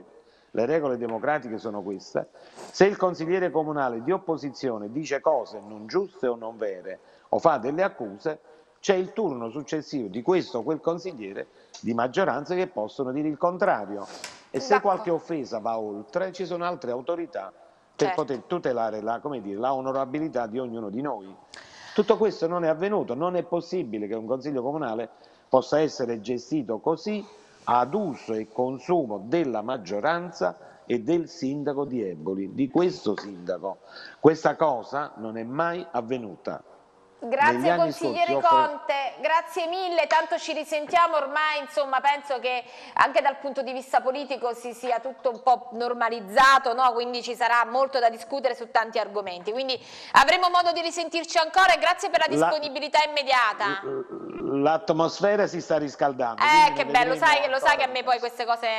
Le regole democratiche sono queste. Se il consigliere comunale di opposizione dice cose non giuste o non vere o fa delle accuse, c'è il turno successivo di questo o quel consigliere di maggioranza che possono dire il contrario. E se qualche offesa va oltre, ci sono altre autorità per certo. poter tutelare la, come dire, la onorabilità di ognuno di noi. Tutto questo non è avvenuto, non è possibile che un consiglio comunale possa essere gestito così ad uso e consumo della maggioranza e del sindaco di Eboli, di questo sindaco. Questa cosa non è mai avvenuta. Grazie consigliere offre... Conte, grazie mille, tanto ci risentiamo ormai, insomma penso che anche dal punto di vista politico si sia tutto un po' normalizzato, no? Quindi ci sarà molto da discutere su tanti argomenti, quindi avremo modo di risentirci ancora e grazie per la disponibilità la... immediata. L'atmosfera si sta riscaldando. Eh che bello, sai, lo sai che a me poi queste cose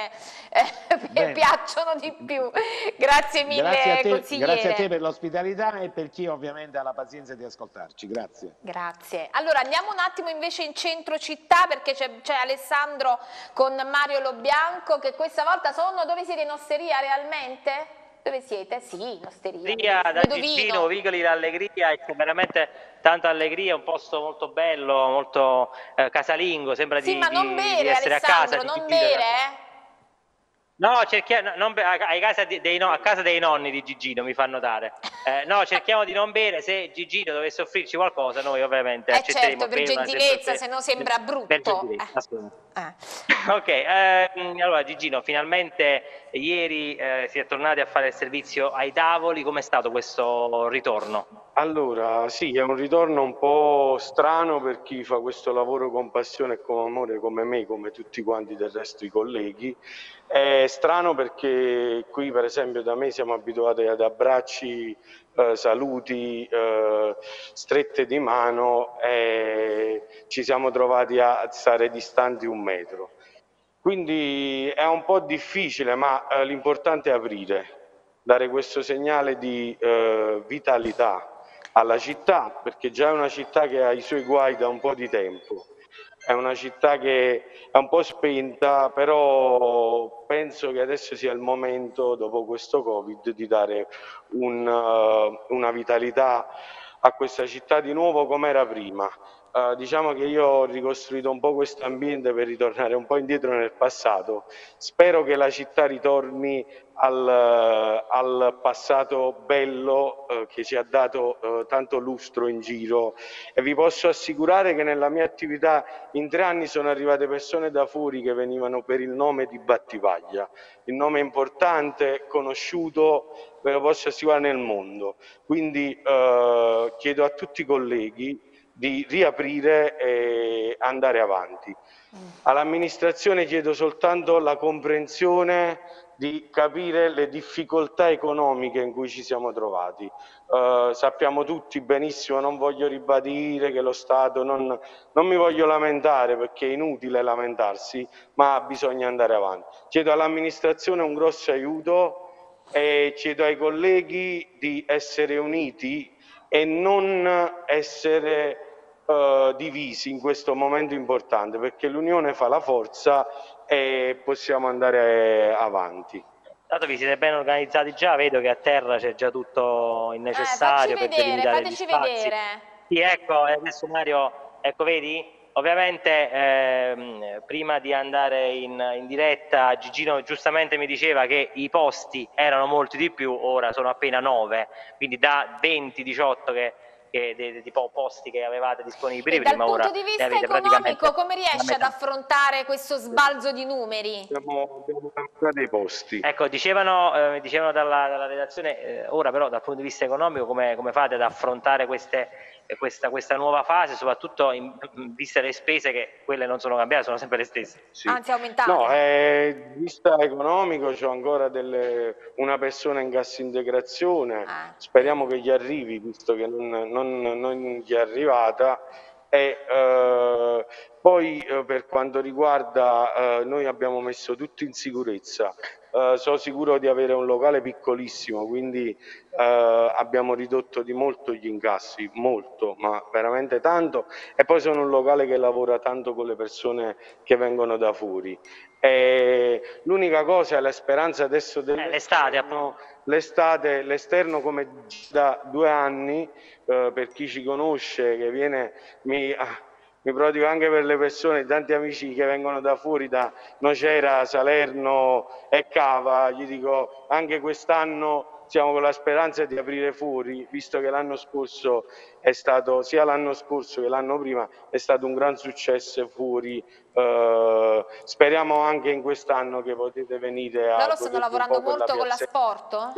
eh, piacciono di più. Grazie mille grazie a te, consigliere. Grazie a te per l'ospitalità e per chi ovviamente ha la pazienza di ascoltarci. Grazie. Grazie. Allora andiamo un attimo invece in centro città perché c'è Alessandro con Mario Lobianco che questa volta sono, dove siete, in osteria realmente? Dove siete? Sì, in osteria. Osteria da Gigino, Vicoli d'Allegria, c'è veramente tanta allegria, un posto molto bello, molto eh, casalingo, sembra sì, di, ma non di, bere, di essere Alessandro, a casa. non bere, eh? No, cerchiamo, non, a, a, casa dei, no, a casa dei nonni di Gigino mi fanno notare. Eh, no, cerchiamo di non bere. Se Gigino dovesse offrirci qualcosa, noi ovviamente eh accetteremo. Certo, per gentilezza, se no sembra brutto. Per gentilezza, eh. Eh. Ok, eh, allora Gigino, finalmente ieri eh, si è tornati a fare il servizio ai tavoli. Com'è stato questo ritorno? Allora, sì, è un ritorno un po' strano per chi fa questo lavoro con passione e con amore come me, come tutti quanti del resto i colleghi. È strano perché qui, per esempio, da me siamo abituati ad abbracci, eh, saluti, eh, strette di mano e ci siamo trovati a stare distanti un metro. Quindi è un po' difficile, ma eh, l'importante è aprire, dare questo segnale di eh, vitalità alla città, perché già è una città che ha i suoi guai da un po' di tempo, è una città che è un po' spenta, però penso che adesso sia il momento, dopo questo Covid, di dare un, uh, una vitalità a questa città di nuovo come era prima. Uh, diciamo che io ho ricostruito un po' questo ambiente per ritornare un po' indietro nel passato. Spero che la città ritorni al, uh, al passato bello uh, che ci ha dato uh, tanto lustro in giro, e vi posso assicurare che nella mia attività in tre anni sono arrivate persone da fuori che venivano per il nome di Battipaglia, il nome importante, conosciuto, ve lo posso assicurare, nel mondo. Quindi uh, chiedo a tutti i colleghi di riaprire e andare avanti. All'amministrazione chiedo soltanto la comprensione di capire le difficoltà economiche in cui ci siamo trovati. Uh, sappiamo tutti benissimo, non voglio ribadire che lo Stato, non, non mi voglio lamentare perché è inutile lamentarsi, ma bisogna andare avanti. Chiedo all'amministrazione un grosso aiuto e chiedo ai colleghi di essere uniti e non essere Uh, divisi in questo momento importante, perché l'unione fa la forza e possiamo andare avanti. Dato vi siete ben organizzati già, vedo che a terra c'è già tutto il necessario eh, per vedere, delimitare gli spazi. Vedere. Sì, ecco, adesso Mario, ecco vedi? Ovviamente ehm, prima di andare in, in diretta Gigino giustamente mi diceva che i posti erano molti di più, ora sono appena nove, quindi da venti diciotto che Che, dei, dei posti che avevate disponibili e prima, dal punto ora di vista economico come riesce ad affrontare questo sbalzo di numeri? Abbiamo, abbiamo dei posti. Ecco, dicevano, eh, dicevano dalla, dalla redazione, eh, ora però dal punto di vista economico come, come fate ad affrontare queste, eh, questa, questa nuova fase, soprattutto in, in vista le spese, che quelle non sono cambiate, sono sempre le stesse. Sì. Anzi aumentate. No, eh, in vista economico c'ho ancora delle, una persona in cassa integrazione, ah. Speriamo che gli arrivi, visto che non, non, non gli è arrivata. E eh, poi eh, per quanto riguarda, eh, noi abbiamo messo tutto in sicurezza, Uh, sono sicuro di avere un locale piccolissimo, quindi uh, abbiamo ridotto di molto gli incassi, molto, ma veramente tanto, e poi sono un locale che lavora tanto con le persone che vengono da fuori. L'unica cosa è la speranza adesso dell'estate, l'estate, l'esterno come da due anni, uh, per chi ci conosce, che viene, mi... Ah, mi prodigo anche per le persone, tanti amici che vengono da fuori, da Nocera, Salerno e Cava, gli dico anche quest'anno siamo con la speranza di aprire fuori, visto che l'anno scorso è stato, sia l'anno scorso che l'anno prima, è stato un gran successo fuori. Uh, speriamo anche in quest'anno che potete venire a... Loro stanno lavorando molto con l'asporto?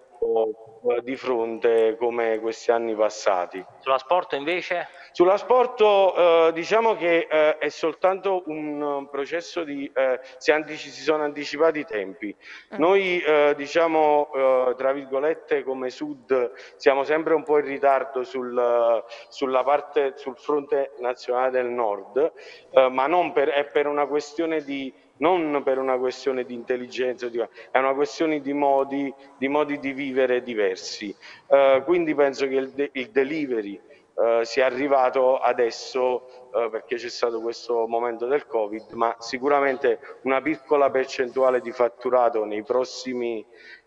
Di fronte come questi anni passati. Sull'asporto invece? Sull'asporto eh, diciamo che eh, è soltanto un uh, processo di eh, si, antici, si sono anticipati i tempi. Mm. Noi eh, diciamo eh, tra virgolette come Sud siamo sempre un po' in ritardo sul, uh, sulla parte, sul fronte nazionale del Nord, eh, ma non per, è per una questione di non per una questione di intelligenza, è una questione di modi di, modi di vivere diversi. Uh, quindi penso che il, de il delivery uh, sia arrivato adesso uh, perché c'è stato questo momento del Covid, ma sicuramente una piccola percentuale di fatturato nei prossimi,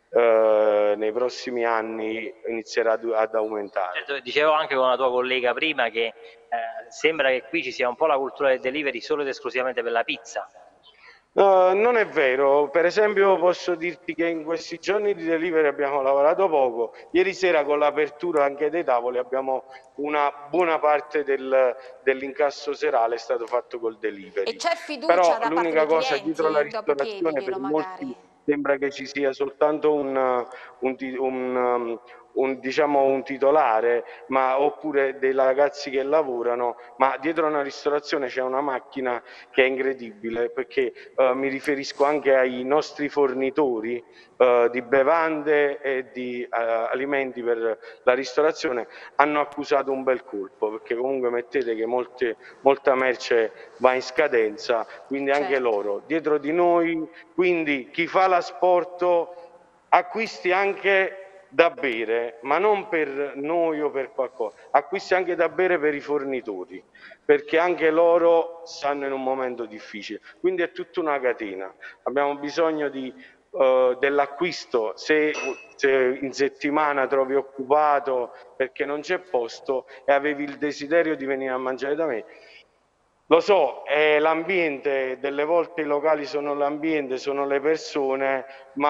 uh, nei prossimi anni inizierà ad, ad aumentare. Certo, dicevo anche con una tua collega prima che eh, sembra che qui ci sia un po' la cultura del delivery solo ed esclusivamente per la pizza. Uh, non è vero, per esempio posso dirti che in questi giorni di delivery abbiamo lavorato poco, ieri sera con l'apertura anche dei tavoli abbiamo una buona parte del, dell'incasso serale è stato fatto col delivery. E c'è fiducia Però da parte l'unica cosa clienti, dietro la ristorazione per molti magari. Sembra che ci sia soltanto un, un, un, un Un, diciamo, un titolare, ma, oppure dei ragazzi che lavorano, ma dietro una ristorazione c'è una macchina che è incredibile, perché uh, mi riferisco anche ai nostri fornitori uh, di bevande e di uh, alimenti per la ristorazione, hanno accusato un bel colpo, perché comunque mettete che molte, molta merce va in scadenza, quindi anche certo. loro dietro di noi, quindi chi fa l'asporto acquisti anche da bere, ma non per noi o per qualcosa, acquisti anche da bere per i fornitori, perché anche loro stanno in un momento difficile, quindi è tutta una catena. Abbiamo bisogno di, uh, dell'acquisto, se, se in settimana trovi occupato perché non c'è posto e avevi il desiderio di venire a mangiare da me. Lo so, è l'ambiente, delle volte i locali sono l'ambiente, sono le persone,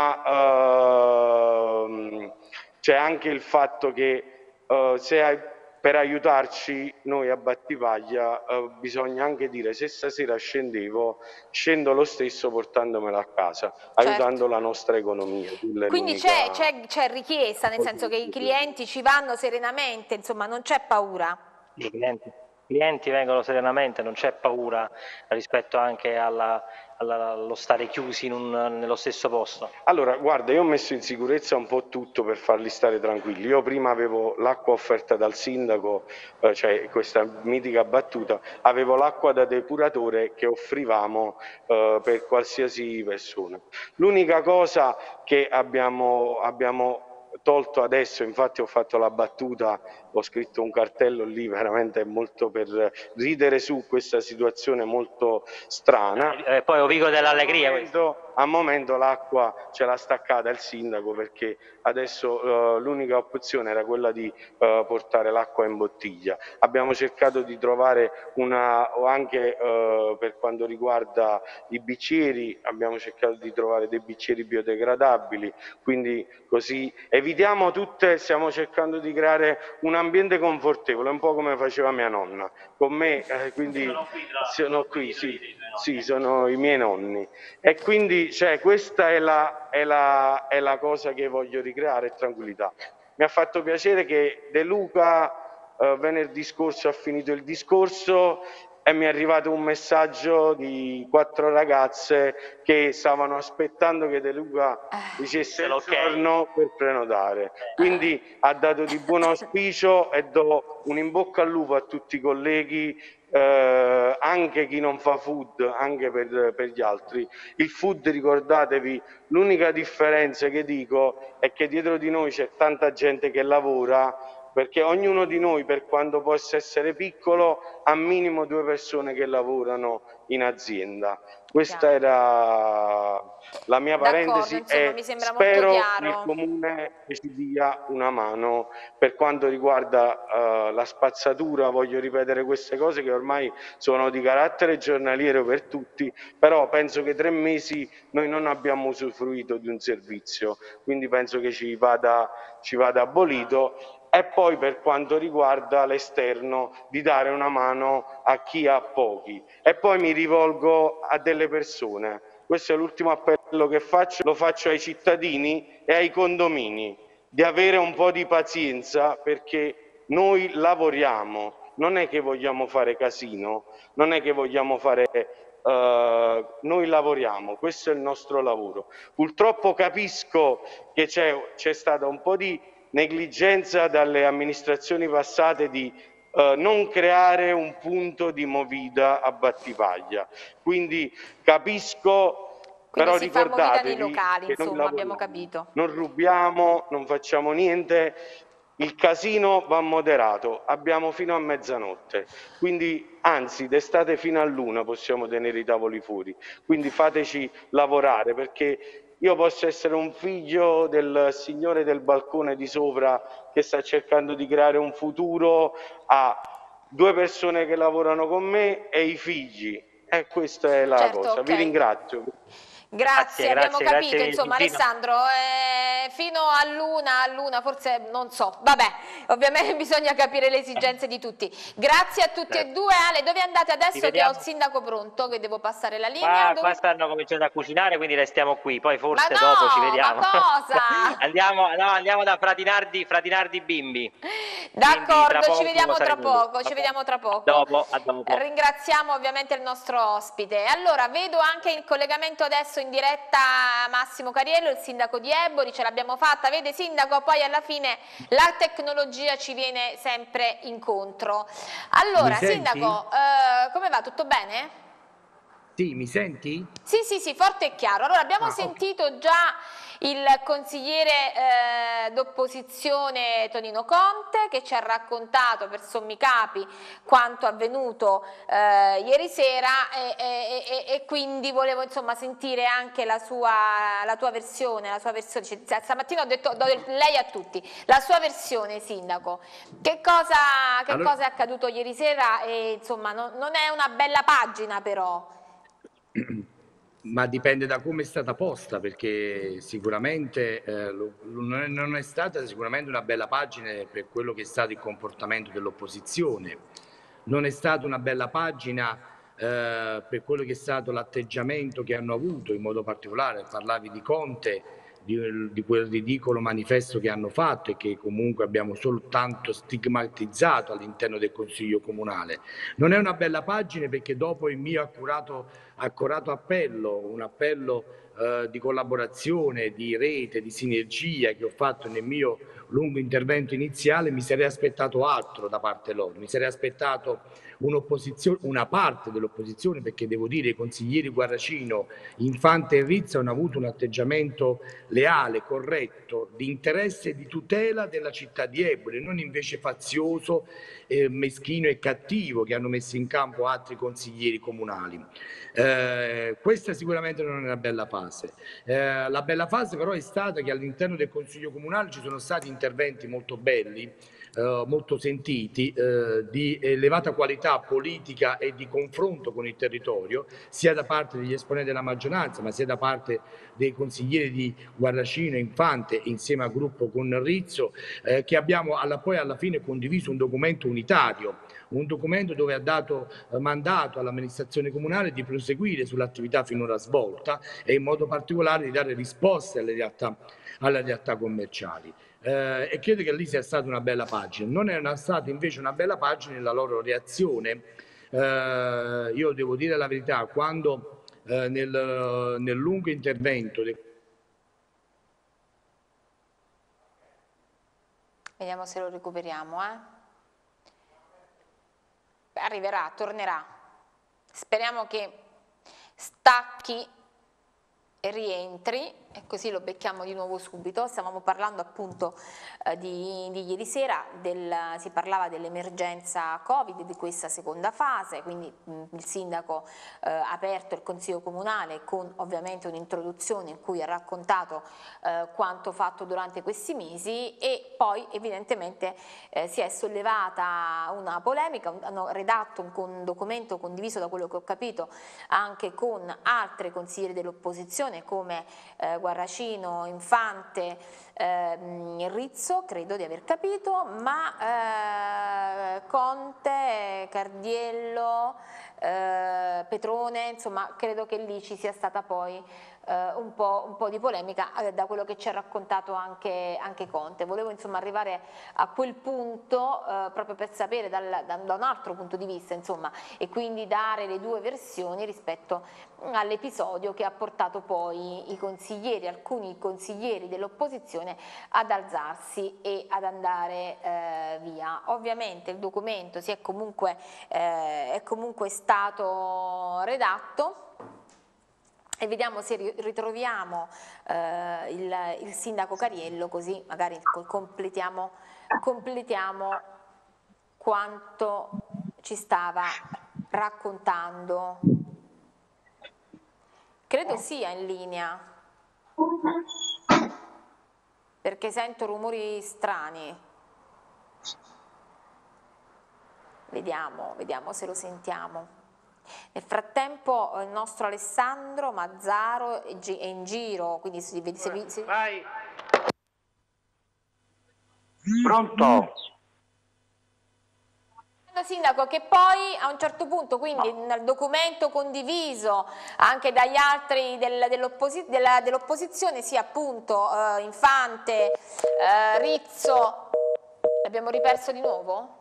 ma uh, c'è anche il fatto che uh, se hai, per aiutarci noi a Battipaglia uh, bisogna anche dire se stasera scendevo, scendo lo stesso portandomela a casa, certo. aiutando la nostra economia. Quindi c'è richiesta, nel senso che i clienti ci vanno serenamente, insomma non c'è paura. I clienti. I clienti vengono serenamente, non c'è paura rispetto anche alla, alla, allo stare chiusi in un, nello stesso posto. Allora, guarda, io ho messo in sicurezza un po' tutto per farli stare tranquilli. Io prima avevo l'acqua offerta dal sindaco, eh, cioè questa mitica battuta, avevo l'acqua da depuratore che offrivamo eh, per qualsiasi persona. L'unica cosa che abbiamo, abbiamo tolto adesso, infatti ho fatto la battuta, ho scritto un cartello lì veramente molto per ridere su questa situazione molto strana. E poi ho vivo dell'allegria. A momento l'acqua ce l'ha staccata il sindaco perché adesso uh, l'unica opzione era quella di uh, portare l'acqua in bottiglia. Abbiamo cercato di trovare una, o anche uh, per quanto riguarda i bicchieri, abbiamo cercato di trovare dei bicchieri biodegradabili, quindi così evitiamo tutte, stiamo cercando di creare un ambiente confortevole, un po' come faceva mia nonna. Con me, eh, quindi sono qui, sono qui sì, sì, sono i miei nonni. E quindi cioè, questa è la, è, la, è la cosa che voglio ricreare, tranquillità. Mi ha fatto piacere che De Luca eh, venerdì scorso ha finito il discorso e mi è arrivato un messaggio di quattro ragazze che stavano aspettando che De Luca dicesse il giorno per prenotare. Quindi ha dato di buon auspicio e do un in bocca al lupo a tutti i colleghi, eh, anche chi non fa food, anche per, per gli altri. Il food, ricordatevi, l'unica differenza che dico è che dietro di noi c'è tanta gente che lavora, perché ognuno di noi, per quanto possa essere piccolo, ha minimo due persone che lavorano in azienda. Questa era la mia parentesi insomma, e mi sembra spero molto chiaro. il Comune che ci dia una mano per quanto riguarda uh, la spazzatura. Voglio ripetere queste cose che ormai sono di carattere giornaliero per tutti, però penso che tre mesi noi non abbiamo usufruito di un servizio, quindi penso che ci vada, ci vada abolito. E poi per quanto riguarda l'esterno, di dare una mano a chi ha pochi. E poi mi rivolgo a delle persone, questo è l'ultimo appello che faccio, lo faccio ai cittadini e ai condomini, di avere un po' di pazienza, perché noi lavoriamo, non è che vogliamo fare casino, non è che vogliamo fare... Uh, noi lavoriamo, questo è il nostro lavoro. Purtroppo capisco che c'è stata un po' di negligenza dalle amministrazioni passate di eh, non creare un punto di movida a Battipaglia. Quindi capisco, Quindi però si fa movida nei ricordatevi locali, che insomma, noi abbiamo lavoriamo, capito. non rubiamo, non facciamo niente. Il casino va moderato, abbiamo fino a mezzanotte, quindi anzi d'estate fino a luna possiamo tenere i tavoli fuori, quindi fateci lavorare, perché io posso essere un figlio del signore del balcone di sopra che sta cercando di creare un futuro a due persone che lavorano con me e i figli, e questa è la certo, cosa. okay. Vi ringrazio. Grazie, grazie abbiamo grazie, capito, grazie, insomma Gino. Alessandro, eh, fino a luna, a luna forse non so, vabbè, ovviamente bisogna capire le esigenze di tutti. Grazie a tutti certo. e due. Ale, dove andate adesso che ho il sindaco pronto, che devo passare la linea? Qua, dove... qua stanno cominciando a cucinare, quindi restiamo qui, poi forse ma no, dopo ci vediamo. Ma cosa? andiamo, no, andiamo da Fratinardi, Fratinardi Bimbi. D'accordo, ci vediamo tra poco, ci vediamo tra poco. Dopo, a dopo. Ringraziamo ovviamente il nostro ospite. Allora, vedo anche in collegamento adesso in diretta Massimo Cariello, il sindaco di Eboli, ce l'abbiamo fatta, vede sindaco, poi alla fine la tecnologia ci viene sempre incontro. Allora, sindaco, eh, come va? Tutto bene? Sì, mi senti? Sì, sì, sì, forte e chiaro. Allora, abbiamo ah, sentito okay. già il consigliere eh, d'opposizione Tonino Conte che ci ha raccontato per sommi capi quanto avvenuto eh, ieri sera e, e, e, e quindi volevo insomma sentire anche la, sua, la tua versione, la sua versione. Cioè, stamattina ho detto do lei a tutti, la sua versione sindaco, che cosa, che allora... cosa è accaduto ieri sera e insomma no, non è una bella pagina però. Ma dipende da come è stata posta, perché sicuramente eh, lo, non, è, non è stata sicuramente una bella pagina per quello che è stato il comportamento dell'opposizione, non è stata una bella pagina eh, per quello che è stato l'atteggiamento che hanno avuto, in modo particolare parlavi di Conte, di, di quel ridicolo manifesto che hanno fatto e che comunque abbiamo soltanto stigmatizzato all'interno del Consiglio Comunale. Non è una bella pagina perché dopo il mio accurato, accorato appello, un appello eh, di collaborazione, di rete, di sinergia che ho fatto nel mio lungo intervento iniziale, mi sarei aspettato altro da parte loro, mi sarei aspettato un'opposizione, una parte dell'opposizione, perché devo dire i consiglieri Guarracino, Infante e Rizzo hanno avuto un atteggiamento leale, corretto, di interesse e di tutela della città di Eboli, non invece fazioso, eh, meschino e cattivo che hanno messo in campo altri consiglieri comunali. Eh, questa sicuramente non è una bella fase. Eh, la bella fase però è stata che all'interno del Consiglio Comunale ci sono stati interventi molto belli, Uh, molto sentiti, uh, di elevata qualità politica e di confronto con il territorio, sia da parte degli esponenti della maggioranza, ma sia da parte dei consiglieri di Guarracino e Infante, insieme al gruppo con Rizzo, eh, che abbiamo alla, poi alla fine condiviso un documento unitario, un documento dove ha dato eh, mandato all'amministrazione comunale di proseguire sull'attività finora svolta e in modo particolare di dare risposte alle realtà, alle realtà commerciali. Eh, e credo che lì sia stata una bella pagina. Non è una, stata invece una bella pagina la loro reazione Eh, io devo dire la verità, quando eh, nel, nel lungo intervento... Vediamo se lo recuperiamo, eh. Beh, arriverà, tornerà. Speriamo che stacchi e rientri e così lo becchiamo di nuovo subito. Stavamo parlando appunto eh, di, di ieri sera, del, si parlava dell'emergenza Covid, di questa seconda fase, quindi mh, il sindaco eh, ha aperto il consiglio comunale con ovviamente un'introduzione in cui ha raccontato eh, quanto fatto durante questi mesi e poi evidentemente eh, si è sollevata una polemica, hanno redatto un, un documento condiviso, da quello che ho capito, anche con altri consiglieri dell'opposizione come eh, Guarracino, Infante, eh, Rizzo, credo di aver capito, ma eh, Conte, Cardiello, eh, Petrone, insomma credo che lì ci sia stata poi eh, un, po', un po' di polemica eh, da quello che ci ha raccontato anche, anche Conte. Volevo insomma arrivare a quel punto eh, proprio per sapere dal, da, da un altro punto di vista, insomma, e quindi dare le due versioni rispetto all'episodio che ha portato poi i consiglieri, alcuni consiglieri dell'opposizione ad alzarsi e ad andare eh, via. Ovviamente il documento si è comunque, eh, è comunque stato redatto e vediamo se ritroviamo eh, il, il sindaco Cariello, così magari completiamo, completiamo quanto ci stava raccontando. Credo sia in linea, perché sento rumori strani. Vediamo, vediamo se lo sentiamo. Nel frattempo il nostro Alessandro Mazzaro è in giro, quindi se, se, se... Vai. Pronto? Sindaco, che poi a un certo punto, quindi nel documento condiviso anche dagli altri del, dell'opposizione dell sia appunto eh, Infante, eh, Rizzo, l'abbiamo riperso di nuovo?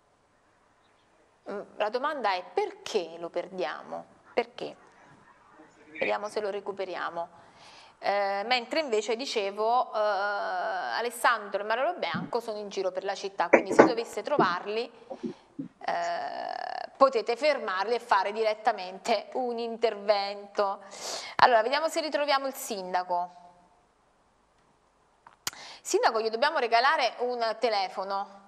La domanda è: perché lo perdiamo? Perché? Vediamo se lo recuperiamo. Eh, mentre invece dicevo eh, Alessandro e Marello Bianco sono in giro per la città, quindi se dovesse trovarli eh, potete fermarli e fare direttamente un intervento. Allora vediamo se ritroviamo il sindaco. Sindaco, gli dobbiamo regalare un telefono.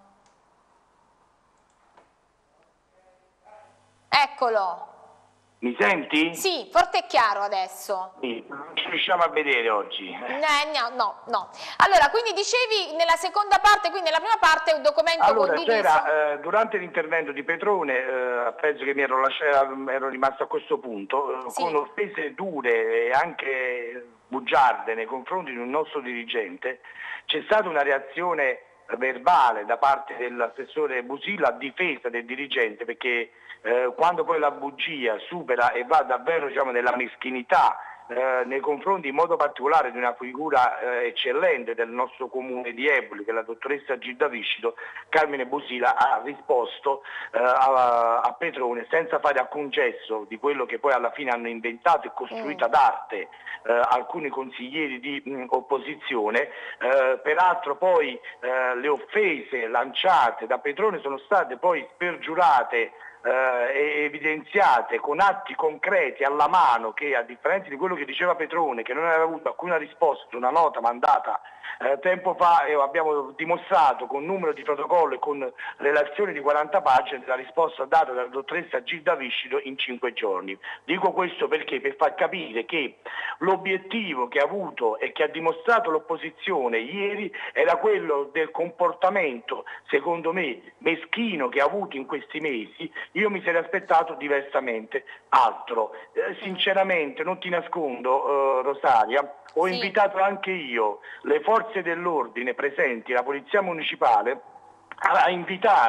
Eccolo. Mi senti? Sì, forte e chiaro adesso. Sì, non ci riusciamo a vedere oggi. Eh, no, no, no. Allora, quindi dicevi nella seconda parte, quindi nella prima parte un documento allora, condiviso. C'era, eh, durante l'intervento di Petrone, eh, penso che mi ero, lasciato, ero rimasto a questo punto, eh, sì. con offese dure e anche bugiarde nei confronti di un nostro dirigente, c'è stata una reazione verbale da parte dell'assessore Busilla a difesa del dirigente, perché eh, quando poi la bugia supera e va davvero, diciamo, nella meschinità eh, nei confronti in modo particolare di una figura eh, eccellente del nostro comune di Eboli, che è la dottoressa Gilda Viscido, Carmine Busilla ha risposto eh, a, a Petrone senza fare alcun gesto di quello che poi alla fine hanno inventato e costruito ad arte eh, alcuni consiglieri di mh, opposizione. Eh, peraltro poi eh, le offese lanciate da Petrone sono state poi spergiurate Eh, e evidenziate con atti concreti alla mano, che a differenza di quello che diceva Petrone, che non aveva avuto alcuna risposta su una nota mandata eh, tempo fa, e abbiamo dimostrato con numero di protocollo e con relazioni di quaranta pagine la risposta data dalla dottoressa Gilda Viscido in cinque giorni. Dico questo perché per far capire che l'obiettivo che ha avuto e che ha dimostrato l'opposizione ieri era quello del comportamento, secondo me, meschino che ha avuto in questi mesi. Io mi sarei aspettato diversamente altro. Eh, sinceramente, non ti nascondo, eh, Rosaria, ho sì. invitato anche io le forze dell'ordine presenti, la Polizia Municipale, a invitare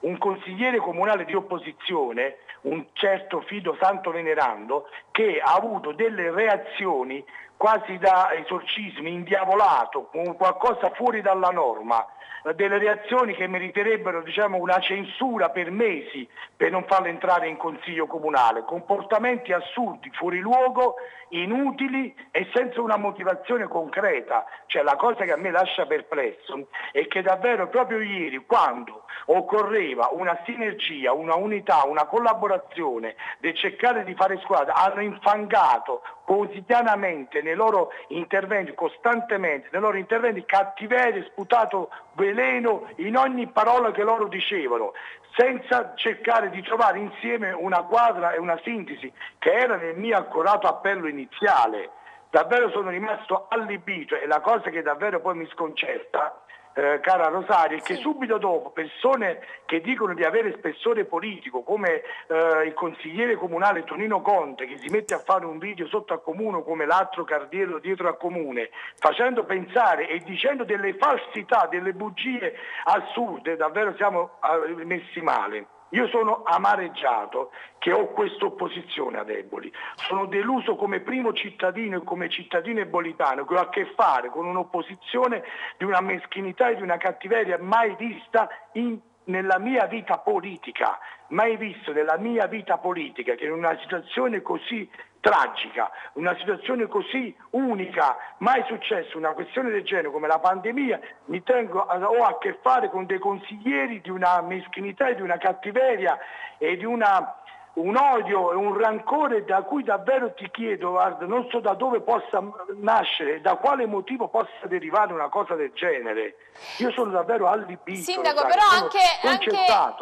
un consigliere comunale di opposizione, un certo Fido Santo Venerando, che ha avuto delle reazioni quasi da esorcismi, indiavolato, con qualcosa fuori dalla norma, delle reazioni che meriterebbero, diciamo, una censura per mesi per non farlo entrare in consiglio comunale, comportamenti assurdi, fuori luogo, inutili e senza una motivazione concreta. Cioè, la cosa che a me lascia perplesso è che davvero proprio ieri, quando occorreva una sinergia, una unità, una collaborazione del cercare di fare squadra, hanno infangato quotidianamente nei loro interventi, costantemente nei loro interventi, cattiveria, sputato veleno in ogni parola che loro dicevano, senza cercare di trovare insieme una quadra e una sintesi che era nel mio accorato appello iniziale. Davvero sono rimasto allibito, e la cosa che davvero poi mi sconcerta, Eh, cara Rosario, è che subito dopo persone che dicono di avere spessore politico, come eh, il consigliere comunale Tonino Conte, che si mette a fare un video sotto al comune come l'altro Cardiello dietro al comune, facendo pensare e dicendo delle falsità, delle bugie assurde, davvero siamo eh, messi male. Io sono amareggiato che ho questa opposizione ad Eboli, sono deluso come primo cittadino e come cittadino ebolitano che ho a che fare con un'opposizione di una meschinità e di una cattiveria mai vista in, nella mia vita politica, mai visto nella mia vita politica, che in una situazione così tragica, una situazione così unica, mai successo, una questione del genere come la pandemia, mi tengo, ho a che fare con dei consiglieri di una meschinità e di una cattiveria e di una, un odio e un rancore da cui davvero ti chiedo, guarda, non so da dove possa nascere, da quale motivo possa derivare una cosa del genere. Io sono davvero allibito. Sindaco, sai, però sono anche, anche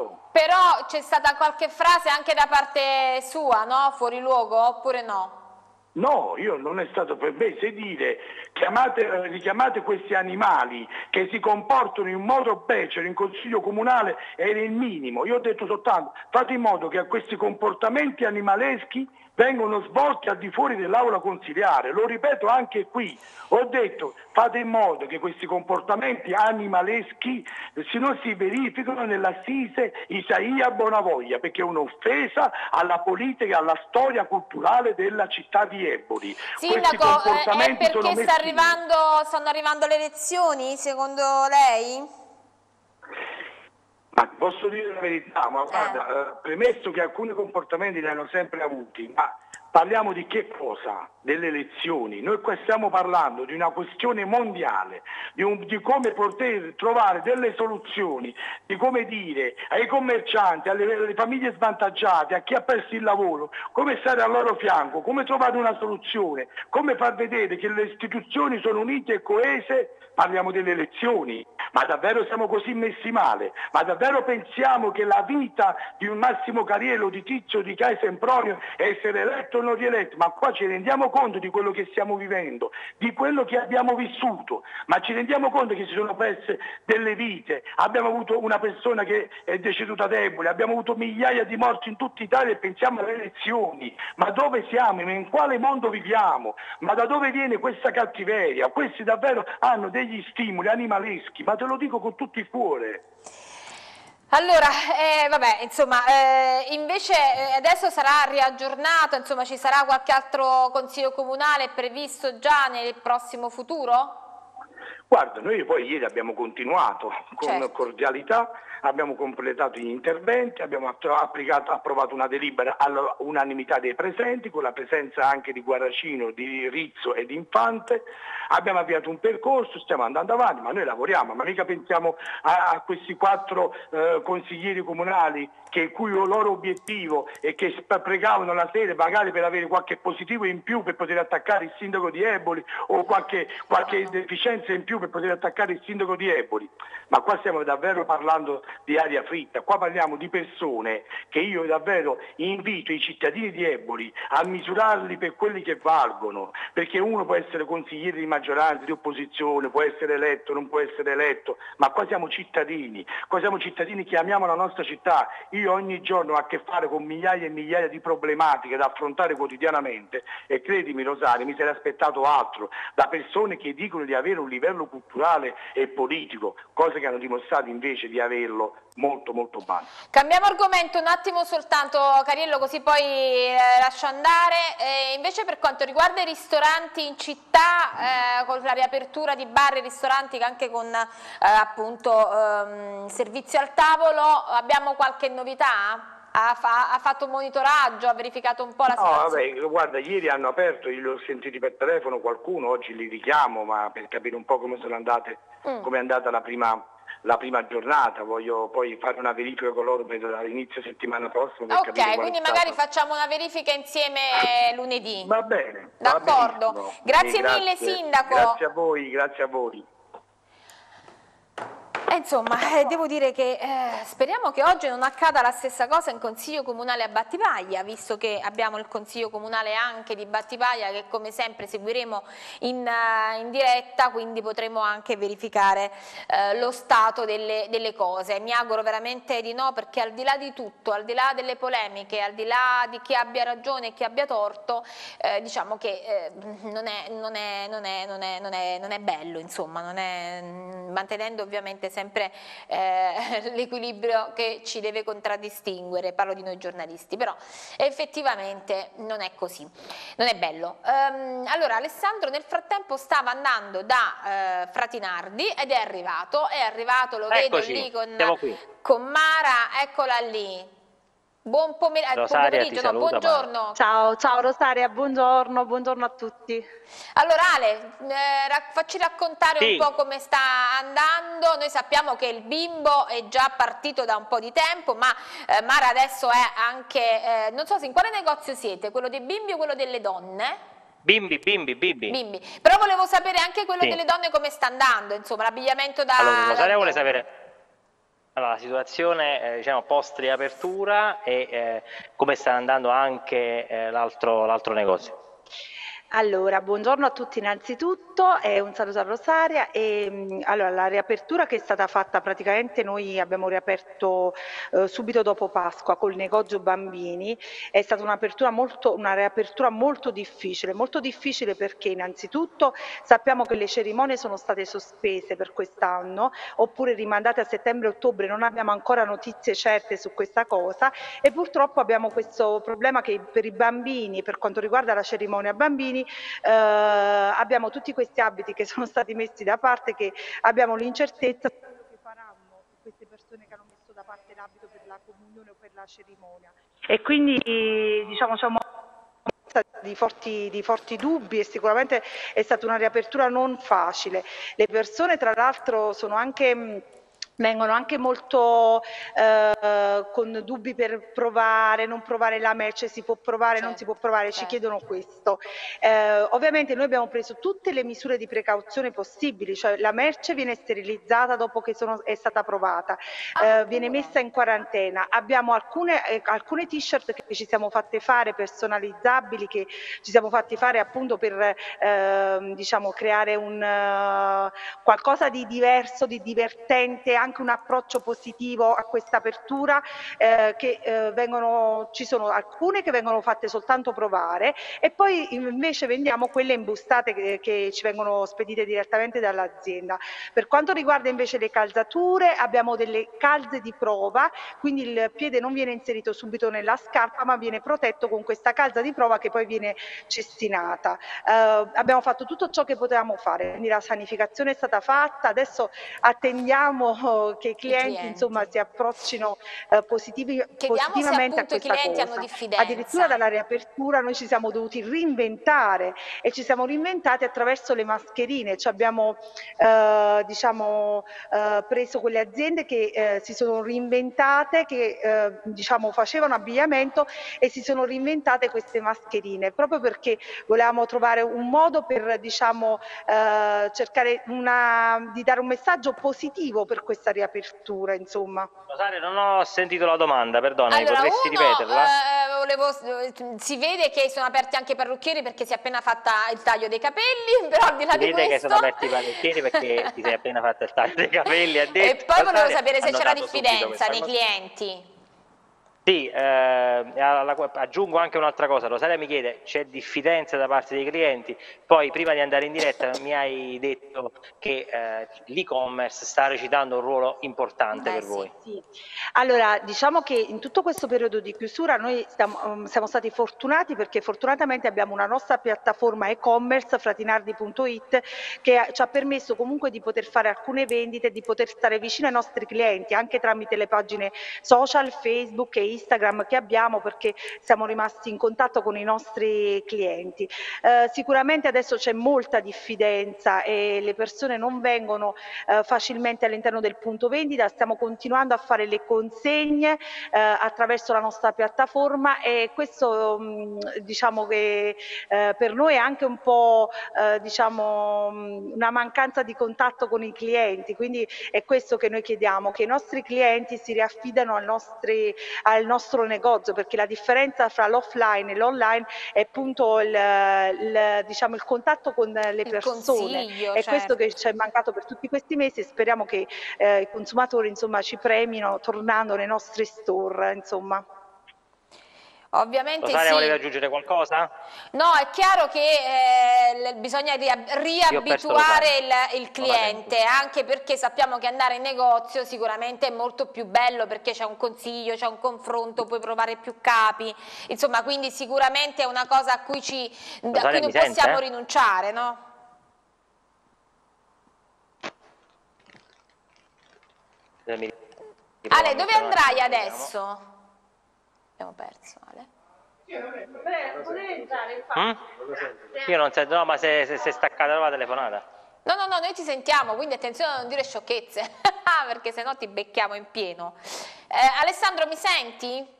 però c'è stata qualche frase anche da parte sua, no? Fuori luogo, oppure no? No, io non è stato per me sedire, chiamate, richiamate questi animali che si comportano in modo becero in consiglio comunale, era il minimo. Io ho detto soltanto, fate in modo che a questi comportamenti animaleschi vengono svolti al di fuori dell'aula consiliare, lo ripeto anche qui, ho detto fate in modo che questi comportamenti animaleschi se non si verificano nell'assise Isaia Bonavoglia, perché è un'offesa alla politica e alla storia culturale della città di Eboli. Sindaco, è perché sta arrivando, stanno arrivando le elezioni, secondo lei? Ma posso dire la verità, ma guarda, eh, premesso che alcuni comportamenti li hanno sempre avuti, ma parliamo di che cosa? Delle elezioni. Noi qua stiamo parlando di una questione mondiale, di, un, di come poter trovare delle soluzioni, di come dire ai commercianti, alle, alle famiglie svantaggiate, a chi ha perso il lavoro, come stare al loro fianco, come trovare una soluzione, come far vedere che le istituzioni sono unite e coese. Parliamo delle elezioni, ma davvero siamo così messi male? Ma davvero pensiamo che la vita di un Massimo Cariello, di Tizio, di Caio Sempronio è essere eletto o non rieletto? Ma qua ci rendiamo conto di quello che stiamo vivendo, di quello che abbiamo vissuto, ma ci rendiamo conto che si sono perse delle vite, abbiamo avuto una persona che è deceduta debole, abbiamo avuto migliaia di morti in tutta Italia e pensiamo alle elezioni. Ma dove siamo? Ma in quale mondo viviamo? Ma da dove viene questa cattiveria? Questi davvero hanno degli stimoli animaleschi, ma te lo dico con tutto il cuore. Allora, eh, vabbè, insomma, eh, invece eh, adesso sarà riaggiornato, insomma ci sarà qualche altro consiglio comunale previsto già nel prossimo futuro? Guarda, noi poi ieri abbiamo continuato con certo. cordialità, abbiamo completato gli interventi, abbiamo applicato, approvato una delibera all'unanimità dei presenti, con la presenza anche di Guarracino, di Rizzo e di Infante. Abbiamo avviato un percorso, stiamo andando avanti, ma noi lavoriamo, ma mica pensiamo a, a questi quattro eh, consiglieri comunali che il cui loro obiettivo è che pregavano la sera magari per avere qualche positivo in più per poter attaccare il sindaco di Eboli o qualche, qualche deficienza in più per poter attaccare il sindaco di Eboli. Ma qua stiamo davvero parlando di aria fritta, qua parliamo di persone che io davvero invito i cittadini di Eboli a misurarli per quelli che valgono, perché uno può essere consigliere di maggioranza, di opposizione, può essere eletto, non può essere eletto, ma qua siamo cittadini, qua siamo cittadini che amiamo la nostra città. Io ogni giorno ho a che fare con migliaia e migliaia di problematiche da affrontare quotidianamente e credimi Rosario, mi sarei aspettato altro da persone che dicono di avere un livello culturale e politico, cose che hanno dimostrato invece di averlo molto molto basso. Cambiamo argomento un attimo soltanto, Cariello, così poi eh, lascio andare. Eh, invece per quanto riguarda i ristoranti in città, eh, con la riapertura di bar e ristoranti anche con eh, appunto ehm, servizio al tavolo, abbiamo qualche novità? Ha, fa, ha fatto un monitoraggio, ha verificato un po' la situazione? No, vabbè, guarda, ieri hanno aperto, io li ho sentiti per telefono qualcuno, oggi li richiamo, ma per capire un po' come sono andate, mm. come è andata la prima, la prima giornata, voglio poi fare una verifica con loro per l'inizio settimana prossima. Per ok, quindi magari facciamo una verifica insieme lunedì. Va bene. D'accordo, grazie, grazie mille Sindaco. Grazie a voi, grazie a voi. Eh, insomma, eh, devo dire che eh, speriamo che oggi non accada la stessa cosa in Consiglio Comunale a Battipaglia, visto che abbiamo il Consiglio Comunale anche di Battipaglia che come sempre seguiremo in, uh, in diretta, quindi potremo anche verificare uh, lo stato delle, delle cose. Mi auguro veramente di no, perché al di là di tutto, al di là delle polemiche, al di là di chi abbia ragione e chi abbia torto, eh, diciamo che eh, non, è, non, è, non, è, non, è, non, è, non è bello, insomma, non è, mantenendo ovviamente sempre sempre eh, l'equilibrio che ci deve contraddistinguere, parlo di noi giornalisti, però effettivamente non è così, non è bello. Um, allora Alessandro nel frattempo stava andando da eh, Fratinardi ed è arrivato, è arrivato, lo Eccoci, vedo lì con, con Mara, eccola lì. Buon pomeriggio, Rosaria, ti no, saluta, buongiorno. Ma... Ciao, ciao Rosaria, buongiorno, buongiorno a tutti. Allora Ale, eh, facci raccontare sì. un po' come sta andando. Noi sappiamo che il bimbo è già partito da un po' di tempo, ma eh, Mara adesso è anche, eh, non so se in quale negozio siete, quello dei bimbi o quello delle donne? Bimbi, bimbi, bimbi. Bimbi. Però volevo sapere anche quello sì. delle donne come sta andando, insomma, l'abbigliamento da... Allora, Rosaria vuole sapere... Allora, la situazione eh, diciamo post riapertura e eh, come sta andando anche eh, l'altro l'altro negozio. Allora, buongiorno a tutti innanzitutto e un saluto a Rosaria. E, allora, la riapertura che è stata fatta praticamente noi abbiamo riaperto eh, subito dopo Pasqua col negozio bambini, è stata un'apertura molto, una riapertura molto difficile, molto difficile perché innanzitutto sappiamo che le cerimonie sono state sospese per quest'anno oppure rimandate a settembre-ottobre, non abbiamo ancora notizie certe su questa cosa e purtroppo abbiamo questo problema che per i bambini, per quanto riguarda la cerimonia bambini, Eh, abbiamo tutti questi abiti che sono stati messi da parte, che abbiamo l'incertezza di quello che faranno queste persone che hanno messo da parte l'abito per la comunione o per la cerimonia e quindi diciamo c'è un Di forti, di forti dubbi e sicuramente è stata una riapertura non facile. Le persone tra l'altro sono anche vengono anche molto eh, con dubbi per provare, non provare la merce, si può provare, certo, non si può provare, certo. Ci chiedono questo. Eh, ovviamente noi abbiamo preso tutte le misure di precauzione possibili, cioè la merce viene sterilizzata dopo che sono, è stata provata, eh, viene messa in quarantena, abbiamo alcune, eh, alcune t-shirt che ci siamo fatte fare, personalizzabili, che ci siamo fatti fare appunto per eh, diciamo, creare un, uh, qualcosa di diverso, di divertente, anche un approccio positivo a questa apertura, eh, che eh, vengono, ci sono alcune che vengono fatte soltanto provare e poi invece vendiamo quelle imbustate che, che ci vengono spedite direttamente dall'azienda. Per quanto riguarda invece le calzature abbiamo delle calze di prova, quindi il piede non viene inserito subito nella scarpa ma viene protetto con questa calza di prova che poi viene cestinata. Eh, abbiamo fatto tutto ciò che potevamo fare, quindi la sanificazione è stata fatta, adesso attendiamo che i clienti, I clienti. Insomma, si approccino eh, positivi, positivamente a questa cosa. Addirittura dalla riapertura noi ci siamo dovuti reinventare e ci siamo reinventati attraverso le mascherine, cioè abbiamo eh, diciamo, eh, preso quelle aziende che eh, si sono reinventate, che eh, diciamo, facevano abbigliamento e si sono reinventate queste mascherine, proprio perché volevamo trovare un modo per diciamo, eh, cercare una, di dare un messaggio positivo per questa riapertura, insomma. Rosario, non ho sentito la domanda, perdona, allora, potresti uno, ripeterla? Eh, volevo, si vede che sono aperti anche i parrucchieri perché si è appena fatta il taglio dei capelli, però al di là si di vede questo... che sono aperti i parrucchieri perché ti sei appena fatto il taglio dei capelli, ha detto. E poi volevo sapere se c'era diffidenza nei clienti. Sì, eh, alla, aggiungo anche un'altra cosa, Rosaria mi chiede, c'è diffidenza da parte dei clienti? Poi prima di andare in diretta mi hai detto che eh, l'e-commerce sta recitando un ruolo importante Eh, per sì, voi. Sì. Allora, diciamo che in tutto questo periodo di chiusura noi stiamo, siamo stati fortunati perché fortunatamente abbiamo una nostra piattaforma e-commerce, fratinardi punto it, che ci ha permesso comunque di poter fare alcune vendite, di poter stare vicino ai nostri clienti anche tramite le pagine social, Facebook e Instagram che abbiamo, perché siamo rimasti in contatto con i nostri clienti. Eh, sicuramente adesso c'è molta diffidenza e le persone non vengono eh, facilmente all'interno del punto vendita, stiamo continuando a fare le consegne eh, attraverso la nostra piattaforma e questo mh, diciamo che eh, per noi è anche un po' eh, diciamo, mh, una mancanza di contatto con i clienti, quindi è questo che noi chiediamo, che i nostri clienti si riaffidano al, nostri, al nostro negozio, perché la differenza fra l'offline e l'online è appunto il, il, diciamo, il contatto con le il persone, consiglio, è certo. questo che ci è mancato per tutti questi mesi e speriamo che eh, i consumatori insomma, ci premino tornando nei nostri store. Insomma. Ovviamente Rosaria, sì. volevi aggiungere qualcosa? No, è chiaro che eh, bisogna riabituare il, il cliente, anche perché sappiamo che andare in negozio sicuramente è molto più bello perché c'è un consiglio, c'è un confronto, puoi provare più capi, insomma, quindi sicuramente è una cosa a cui, ci, Rosaria, a cui non mi possiamo sente? rinunciare, no? Ale, dove andrai adesso? Abbiamo perso, Ale. Mm? Io non sento, no, ma se, se, se è staccata la telefonata. No, no, no, noi ti sentiamo, quindi attenzione a non dire sciocchezze, perché sennò ti becchiamo in pieno. Eh, Alessandro, mi senti?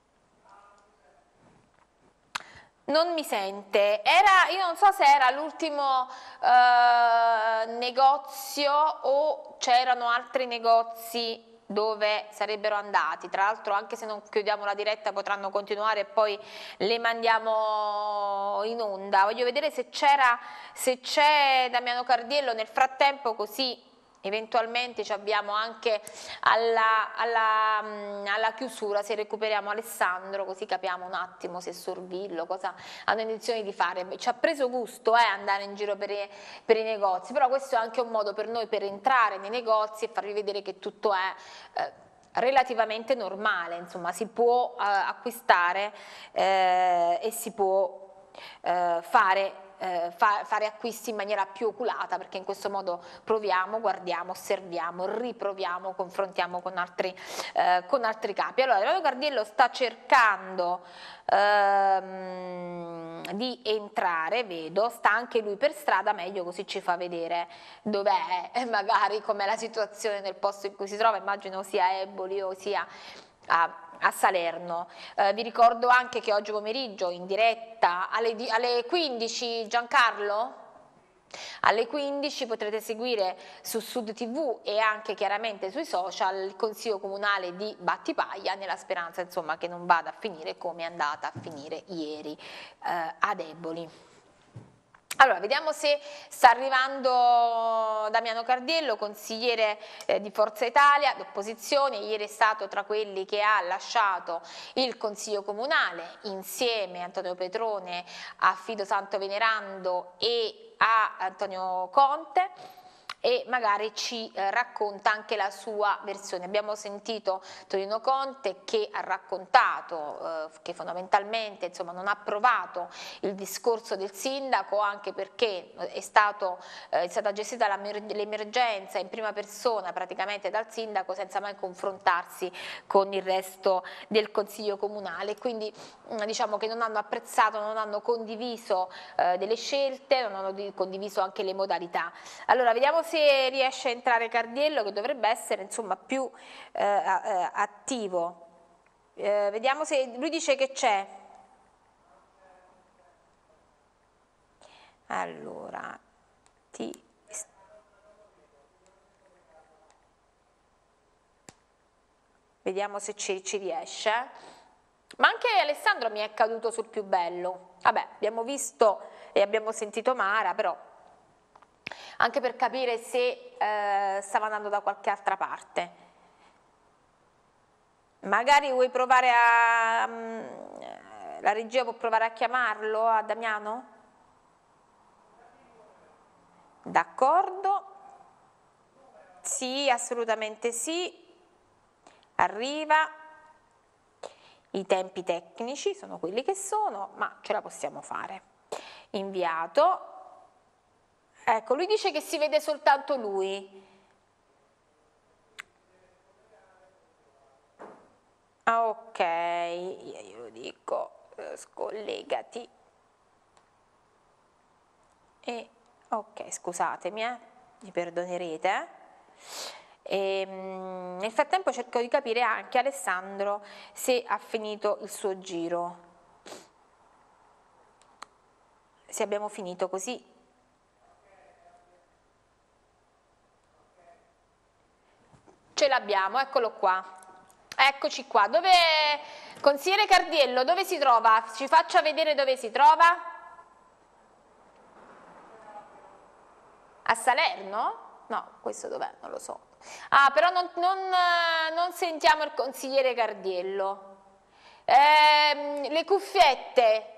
Non mi sente. Era, io non so se era l'ultimo eh, negozio o c'erano altri negozi dove sarebbero andati. Tra l'altro, anche se non chiudiamo la diretta, potranno continuare e poi le mandiamo in onda. Voglio vedere se c'era, se c'è Damiano Cardiello nel frattempo, così eventualmente ci abbiamo anche alla, alla, alla chiusura, se recuperiamo Alessandro, così capiamo un attimo se Sorvillo cosa hanno intenzione di fare. Ci ha preso gusto eh, andare in giro per i, per i negozi, però questo è anche un modo per noi per entrare nei negozi e farvi vedere che tutto è eh, relativamente normale, insomma si può eh, acquistare eh, e si può eh, fare Eh, fa, fare acquisti in maniera più oculata, perché in questo modo proviamo, guardiamo, osserviamo, riproviamo, confrontiamo con altri, eh, con altri capi. Allora, Damiano Cardiello sta cercando ehm, di entrare, vedo, sta anche lui per strada, meglio così ci fa vedere dov'è e magari com'è la situazione nel posto in cui si trova, immagino sia Eboli o sia a a Salerno. Eh, vi ricordo anche che oggi pomeriggio in diretta alle, alle quindici, Giancarlo? Alle quindici potrete seguire su Sud tivù e anche chiaramente sui social il Consiglio Comunale di Battipaglia, nella speranza insomma che non vada a finire come è andata a finire ieri eh, ad Eboli. Allora, vediamo se sta arrivando Damiano Cardiello, consigliere eh, di Forza Italia, d'opposizione. Ieri è stato tra quelli che ha lasciato il Consiglio Comunale insieme a Antonio Petrone, a Fido Santo Venerando e a Antonio Conte, e magari ci eh, racconta anche la sua versione. Abbiamo sentito Tonino Conte che ha raccontato eh, che fondamentalmente insomma, non ha approvato il discorso del sindaco, anche perché è, stato, eh, è stata gestita l'emergenza in prima persona praticamente dal sindaco senza mai confrontarsi con il resto del Consiglio Comunale, quindi mh, diciamo che non hanno apprezzato, non hanno condiviso eh, delle scelte, non hanno condiviso anche le modalità. Allora vediamo se riesce a entrare Cardiello, che dovrebbe essere insomma più eh, eh, attivo. Eh, vediamo se lui dice che c'è. Allora, ti... vediamo se ci, ci riesce. Ma anche Alessandro mi è caduto sul più bello. Vabbè, abbiamo visto e abbiamo sentito Mara, però anche per capire se eh, stava andando da qualche altra parte. Magari vuoi provare a... la regia può provare a chiamarlo, a Damiano? D'accordo. Sì, assolutamente sì. Arriva. I tempi tecnici sono quelli che sono, ma ce la possiamo fare. Inviato. Ecco, lui dice che si vede soltanto lui. Ah, ok, io glielo dico, scollegati. E, ok, scusatemi, eh, mi perdonerete. E, nel frattempo cerco di capire anche Alessandro se ha finito il suo giro. Se abbiamo finito così. Ce l'abbiamo, eccolo qua. Eccoci qua. Dove, consigliere Cardiello, dove si trova? Ci faccia vedere dove si trova. A Salerno? No, questo dov'è? Non lo so. Ah, però non, non, non sentiamo il consigliere Cardiello. Eh, le cuffiette.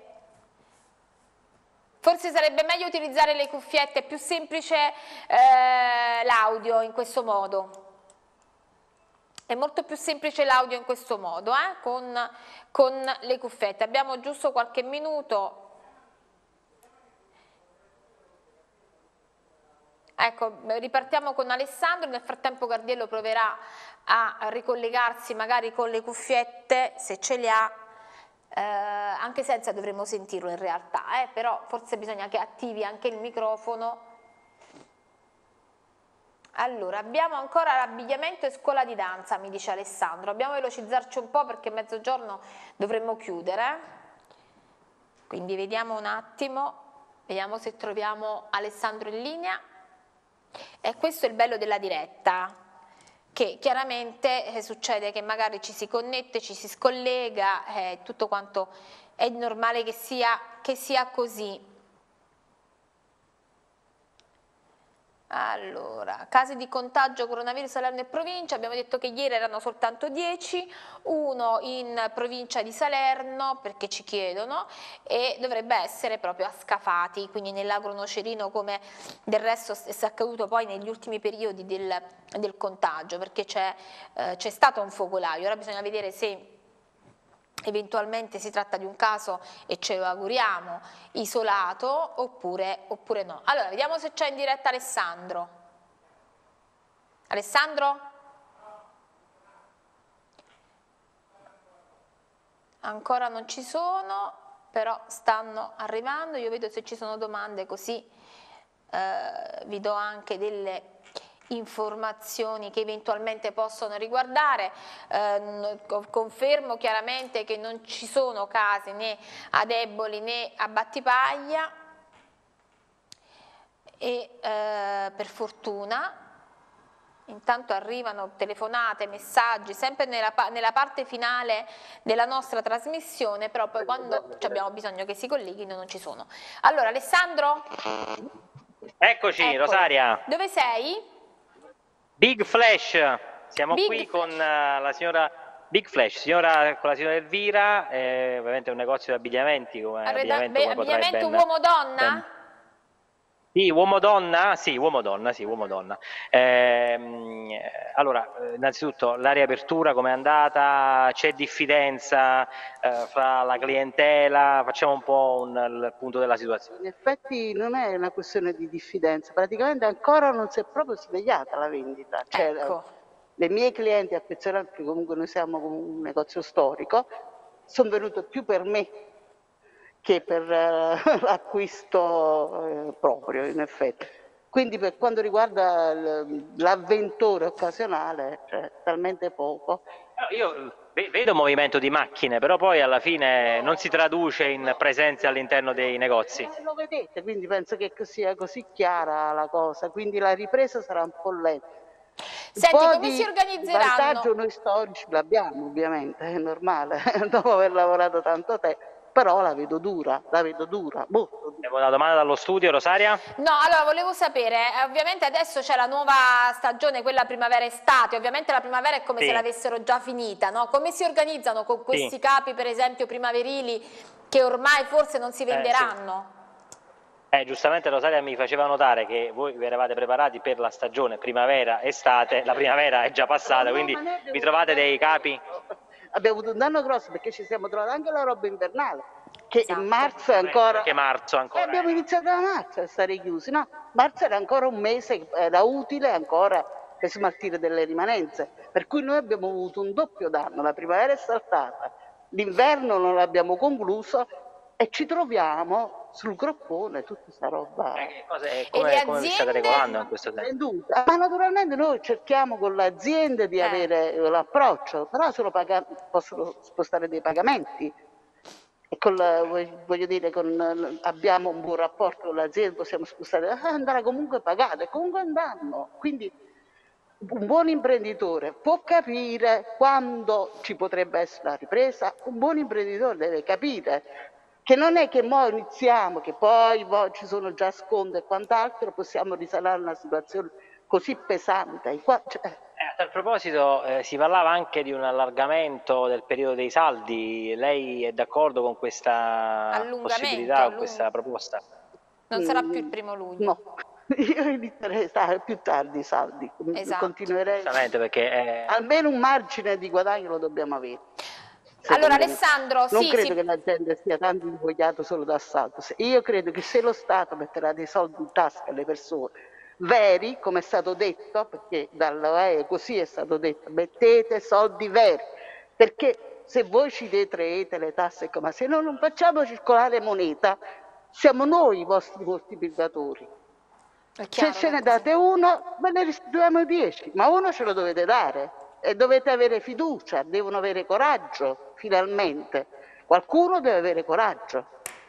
Forse sarebbe meglio utilizzare le cuffiette, è più semplice eh, l'audio in questo modo. È molto più semplice l'audio in questo modo, eh? con, con le cuffiette. Abbiamo giusto qualche minuto. Ecco, ripartiamo con Alessandro, nel frattempo Cardiello proverà a ricollegarsi magari con le cuffiette, se ce le ha, eh, anche senza dovremmo sentirlo in realtà, eh? Però forse bisogna che attivi anche il microfono. Allora, abbiamo ancora l'abbigliamento e scuola di danza, mi dice Alessandro. Dobbiamo velocizzarci un po' perché a mezzogiorno dovremmo chiudere. Quindi vediamo un attimo, vediamo se troviamo Alessandro in linea. E questo è il bello della diretta, che chiaramente eh, succede che magari ci si connette, ci si scollega, eh, tutto quanto è normale che sia, che sia così. Allora, casi di contagio coronavirus Salerno e provincia, abbiamo detto che ieri erano soltanto dieci, uno in provincia di Salerno perché ci chiedono e dovrebbe essere proprio a Scafati, quindi nell'agro nocerino come del resto è accaduto poi negli ultimi periodi del, del contagio perché c'è eh, c'è stato un focolaio, ora bisogna vedere se eventualmente si tratta di un caso, e ce lo auguriamo, isolato oppure, oppure no. Allora, vediamo se c'è in diretta Alessandro. Alessandro? Ancora non ci sono, però stanno arrivando. Io vedo se ci sono domande, così eh, vi do anche delle informazioni che eventualmente possono riguardare. Eh, confermo chiaramente che non ci sono casi né a Eboli né a Battipaglia e eh, per fortuna intanto arrivano telefonate, messaggi sempre nella, nella parte finale della nostra trasmissione, però poi quando abbiamo bisogno che si colleghino non ci sono. Allora Alessandro? Eccoci. Eccolo. Rosaria, dove sei? Big Flash, siamo Big qui Flash. con uh, la signora Big Flash, signora, con la signora Elvira, eh, ovviamente è un negozio di abbigliamenti, come Arreda abbigliamento, come abbigliamento ben, uomo-donna? Ben... Sì, uomo-donna, sì, uomo-donna, sì, uomo-donna. Eh, allora, innanzitutto, la riapertura com'è andata? C'è diffidenza eh, fra la clientela? Facciamo un po' un, il punto della situazione. In effetti non è una questione di diffidenza, praticamente ancora non si è proprio svegliata la vendita. Cioè, ecco. Le mie clienti affezionate, che comunque noi siamo un negozio storico, sono venute più per me che per uh, l'acquisto eh, proprio, in effetti. Quindi per quanto riguarda l'avventore occasionale, cioè, talmente poco. Io vedo movimento di macchine, però poi alla fine non si traduce in presenze all'interno dei negozi. Eh, lo vedete, quindi penso che sia così chiara la cosa, quindi la ripresa sarà un po' lenta. Un Senti, po' come di si organizzeranno? vantaggio noi storici l'abbiamo ovviamente, è normale, dopo aver lavorato tanto tempo. però la vedo dura, la vedo dura, molto dura. Abbiamo una domanda dallo studio, Rosaria? No, allora volevo sapere, eh, ovviamente adesso c'è la nuova stagione, quella primavera-estate, ovviamente la primavera è come Sì. se l'avessero già finita, no? Come si organizzano con questi Sì. capi, per esempio, primaverili, che ormai forse non si venderanno? Eh, giustamente Rosaria mi faceva notare che voi vi eravate preparati per la stagione primavera-estate, la primavera è già passata, No, quindi ma noi abbiamo vi trovate dei capi? Abbiamo avuto un danno grosso perché ci siamo trovati anche la roba invernale, che in marzo è ancora... Anche marzo ancora. Eh, abbiamo iniziato da marzo a stare chiusi, no? Marzo era ancora un mese, era utile ancora per smaltire delle rimanenze, per cui noi abbiamo avuto un doppio danno, la primavera è saltata, l'inverno non l'abbiamo concluso e ci troviamo sul groppone tutta questa roba. Eh, cose, come, le come vi state regolando in questo tempo? Venduta. Ma naturalmente noi cerchiamo con le aziende di Eh. avere l'approccio, però sono paga- possono spostare dei pagamenti. E con la- voglio dire, con, abbiamo un buon rapporto con l'azienda, possiamo spostare, eh, andrà comunque pagato, e comunque andranno. Quindi un buon imprenditore può capire quando ci potrebbe essere la ripresa, un buon imprenditore deve capire che non è che mo iniziamo, che poi mo ci sono già sconti e quant'altro, possiamo risanare una situazione così pesante. Qua, cioè, Eh, a tal proposito eh, si parlava anche di un allargamento del periodo dei saldi, lei è d'accordo con questa Allungamento, possibilità, con allung- questa proposta? Non sarà più il primo luglio. no, io inizierei a stare più tardi i saldi, Esatto. continuerei, Giustamente perché eh, almeno un margine di guadagno lo dobbiamo avere. Allora Secondo me. Alessandro, non sì, credo sì. che la gente sia tanto invogliata solo da saldo. Se- Io credo che se lo Stato metterà dei soldi in tasca alle persone veri, come è stato detto, perché dall'O E così è stato detto, mettete soldi veri, perché se voi ci detraete le tasse, ma se noi non facciamo circolare moneta, siamo noi i vostri moltiplicatori. È chiaro Se ce che ne è così. date uno, ve ne restituiamo dieci, ma uno ce lo dovete dare e dovete avere fiducia, devono avere coraggio, finalmente. Qualcuno deve avere coraggio.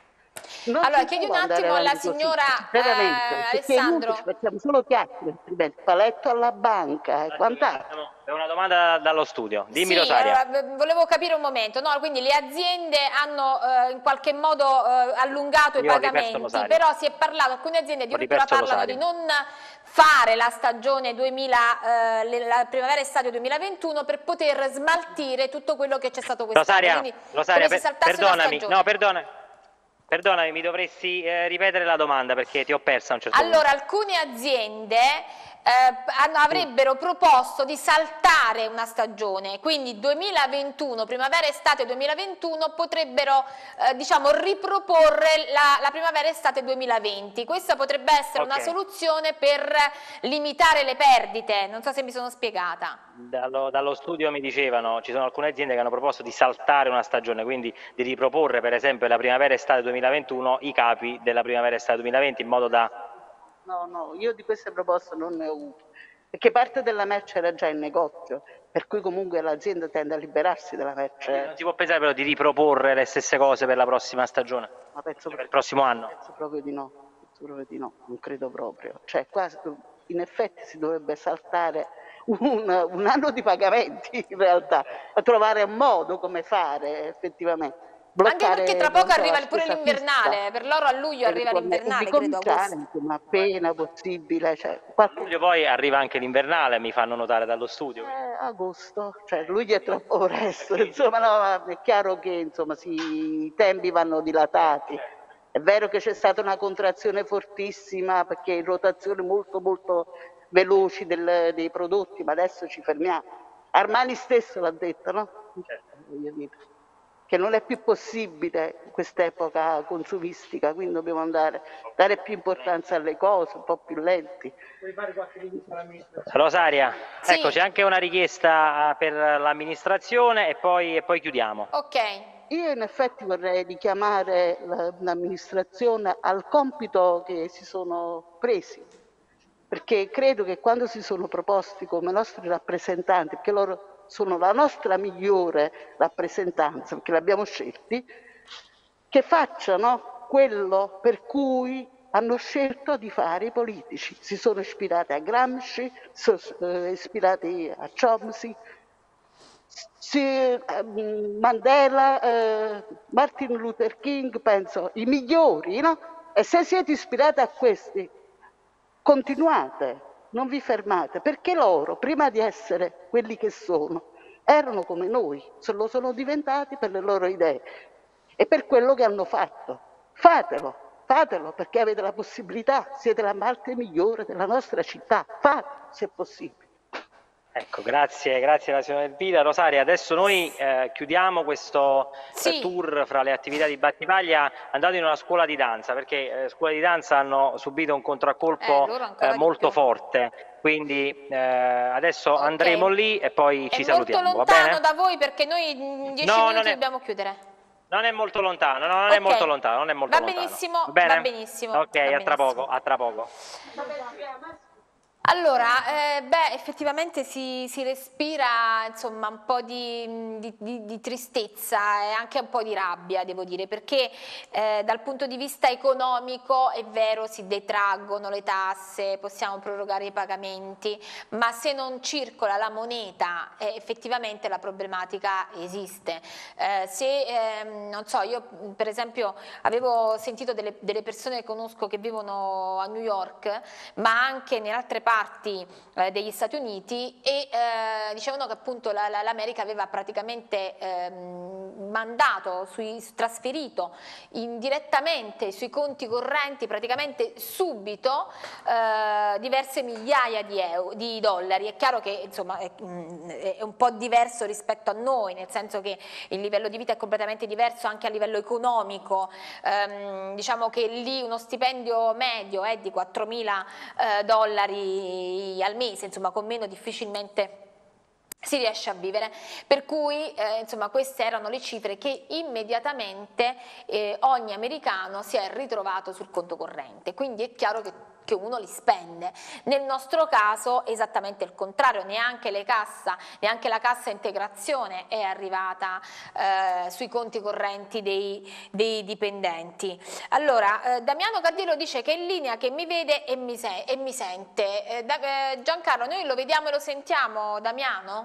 Non Allora, si chiedi può un andare attimo alla avanti così, signora, veramente, eh, perché Alessandro. inutile, ci facciamo solo chiacchiere, altrimenti paletto alla banca e quant'altro. è una domanda dallo studio. Dimmi Sì, Rosaria. allora, v- volevo capire un momento, no? Quindi le aziende hanno eh, in qualche modo eh, allungato i Io ho riperso pagamenti, Rosaria. però si è parlato, alcune aziende Ho addirittura riperso parlano di Rosaria. non fare la stagione duemila, eh, le- la primavera-estate duemilaventuno per poter smaltire tutto quello che c'è stato quest'anno. Rosaria, Quindi, Rosaria come se per- saltasse una perdonami, stagione. no, perdona. Perdonami, mi dovresti eh, ripetere la domanda perché ti ho persa a un certo Allora, alcune aziende eh, hanno- avrebbero proposto di saltare una stagione, quindi duemilaventuno, primavera-estate duemilaventuno, potrebbero eh, diciamo riproporre la, la primavera-estate duemilaventi. Questa potrebbe essere una Ok. soluzione per limitare le perdite, non so se mi sono spiegata. Dallo, dallo studio mi dicevano, ci sono alcune aziende che hanno proposto di saltare una stagione, quindi di riproporre per esempio la primavera-estate duemilaventuno i capi della primavera-estate duemilaventi in modo da... No, no, io di queste proposte non ne ho avuto, perché parte della merce era già in negozio, per cui comunque l'azienda tende a liberarsi della merce. Non si può pensare però di riproporre le stesse cose per la prossima stagione, Ma penso, per il prossimo anno. penso proprio di no, penso proprio di no, non credo proprio. Cioè, qua in effetti si dovrebbe saltare un, un anno di pagamenti in realtà, a trovare un modo come fare effettivamente. Anche Bloccare, perché tra non poco so, arriva la pure spesa l'invernale, fissa. per loro a luglio arriva l'invernale, credo Ricominciare, agosto. insomma, appena possibile, cioè, A qualche luglio poi arriva anche l'invernale, mi fanno notare dallo studio. Eh, agosto, cioè luglio è troppo presto, insomma, no, ma è chiaro che insomma, sì, i tempi vanno dilatati. È vero che c'è stata una contrazione fortissima perché in rotazione molto molto veloci del- dei prodotti, ma adesso ci fermiamo. Armani stesso l'ha detto, no? Voglio dire, che non è più possibile in quest'epoca consumistica, quindi dobbiamo andare, dare più importanza alle cose, un po' più lenti. Vuoi fare qualche richiesta all'amministrazione? Rosaria, Sì. ecco c'è anche una richiesta per l'amministrazione e poi, e poi chiudiamo. Ok. Io in effetti vorrei richiamare la- l'amministrazione al compito che si sono presi, perché credo che quando si sono proposti come nostri rappresentanti, perché loro sono la nostra migliore rappresentanza, perché l'abbiamo scelti, che facciano quello per cui hanno scelto di fare i politici. Si sono ispirati a Gramsci, si sono eh, ispirati a Chomsky, si, eh, Mandela, eh, Martin Luther King, penso, i migliori, no? E se siete ispirati a questi, continuate, non vi fermate, perché loro, prima di essere quelli che sono, erano come noi, se lo sono diventati per le loro idee e per quello che hanno fatto. Fatelo, fatelo, perché avete la possibilità, siete la parte migliore della nostra città, fatelo se è possibile. Ecco, grazie, grazie alla signora Elvira. Rosaria, adesso noi eh, chiudiamo questo Sì. eh, tour fra le attività di Battipaglia andando in una scuola di danza, perché eh, scuole di danza hanno subito un contraccolpo Eh, eh, molto forte, quindi eh, adesso Ok. andremo lì e poi ci È salutiamo, molto va bene? lontano da voi perché noi in dieci No, minuti non è- dobbiamo chiudere. Non è molto lontano, no, non Ok. è molto lontano, non è molto Va lontano. benissimo, Va bene? va benissimo, Ok, va a tra benissimo. poco, a tra poco. Allora, eh, beh, effettivamente si, si respira insomma un po' di, di- di- di tristezza e anche un po' di rabbia, devo dire, perché eh, dal punto di vista economico è vero, si detraggono le tasse, possiamo prorogare i pagamenti, ma se non circola la moneta eh, effettivamente la problematica esiste. Eh, se, ehm, non so, io per esempio avevo sentito delle, delle persone che conosco che vivono a New York, ma anche in altre parti eh, degli Stati Uniti e eh, dicevano che appunto la- la- l'America aveva praticamente ehm, mandato, sui, trasferito indirettamente sui conti correnti praticamente subito eh, diverse migliaia di, euro, di dollari. È chiaro che insomma è, mm, è un po' diverso rispetto a noi, nel senso che il livello di vita è completamente diverso anche a livello economico. Ehm, diciamo che lì uno stipendio medio è di quattromila eh, dollari al mese, insomma con meno difficilmente si riesce a vivere, per cui eh, insomma queste erano le cifre che immediatamente eh, ogni americano si è ritrovato sul conto corrente, quindi è chiaro che, che uno li spende. Nel nostro caso esattamente il contrario, neanche, le cassa, neanche la cassa integrazione è arrivata eh, sui conti correnti dei, dei dipendenti. Allora, eh, Damiano Cardillo dice che è in linea, che mi vede e mi, se e mi sente. Eh, da eh, Giancarlo, noi lo vediamo e lo sentiamo, Damiano?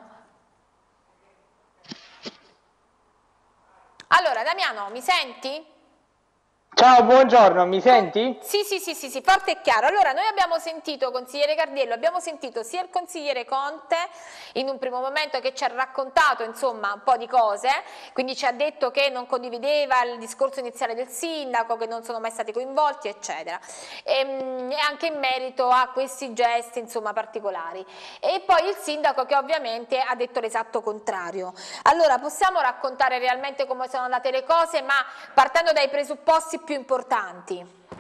Allora, Damiano, mi senti? Ciao, buongiorno, mi senti? Sì, sì, sì, sì, sì, forte e chiaro. Allora, noi abbiamo sentito, consigliere Cardiello, abbiamo sentito sia il consigliere Conte in un primo momento che ci ha raccontato insomma un po' di cose, quindi ci ha detto che non condivideva il discorso iniziale del sindaco, che non sono mai stati coinvolti, eccetera, e, e anche in merito a questi gesti insomma particolari. E poi il sindaco che ovviamente ha detto l'esatto contrario. Allora, possiamo raccontare realmente come sono andate le cose, ma partendo dai presupposti più importanti.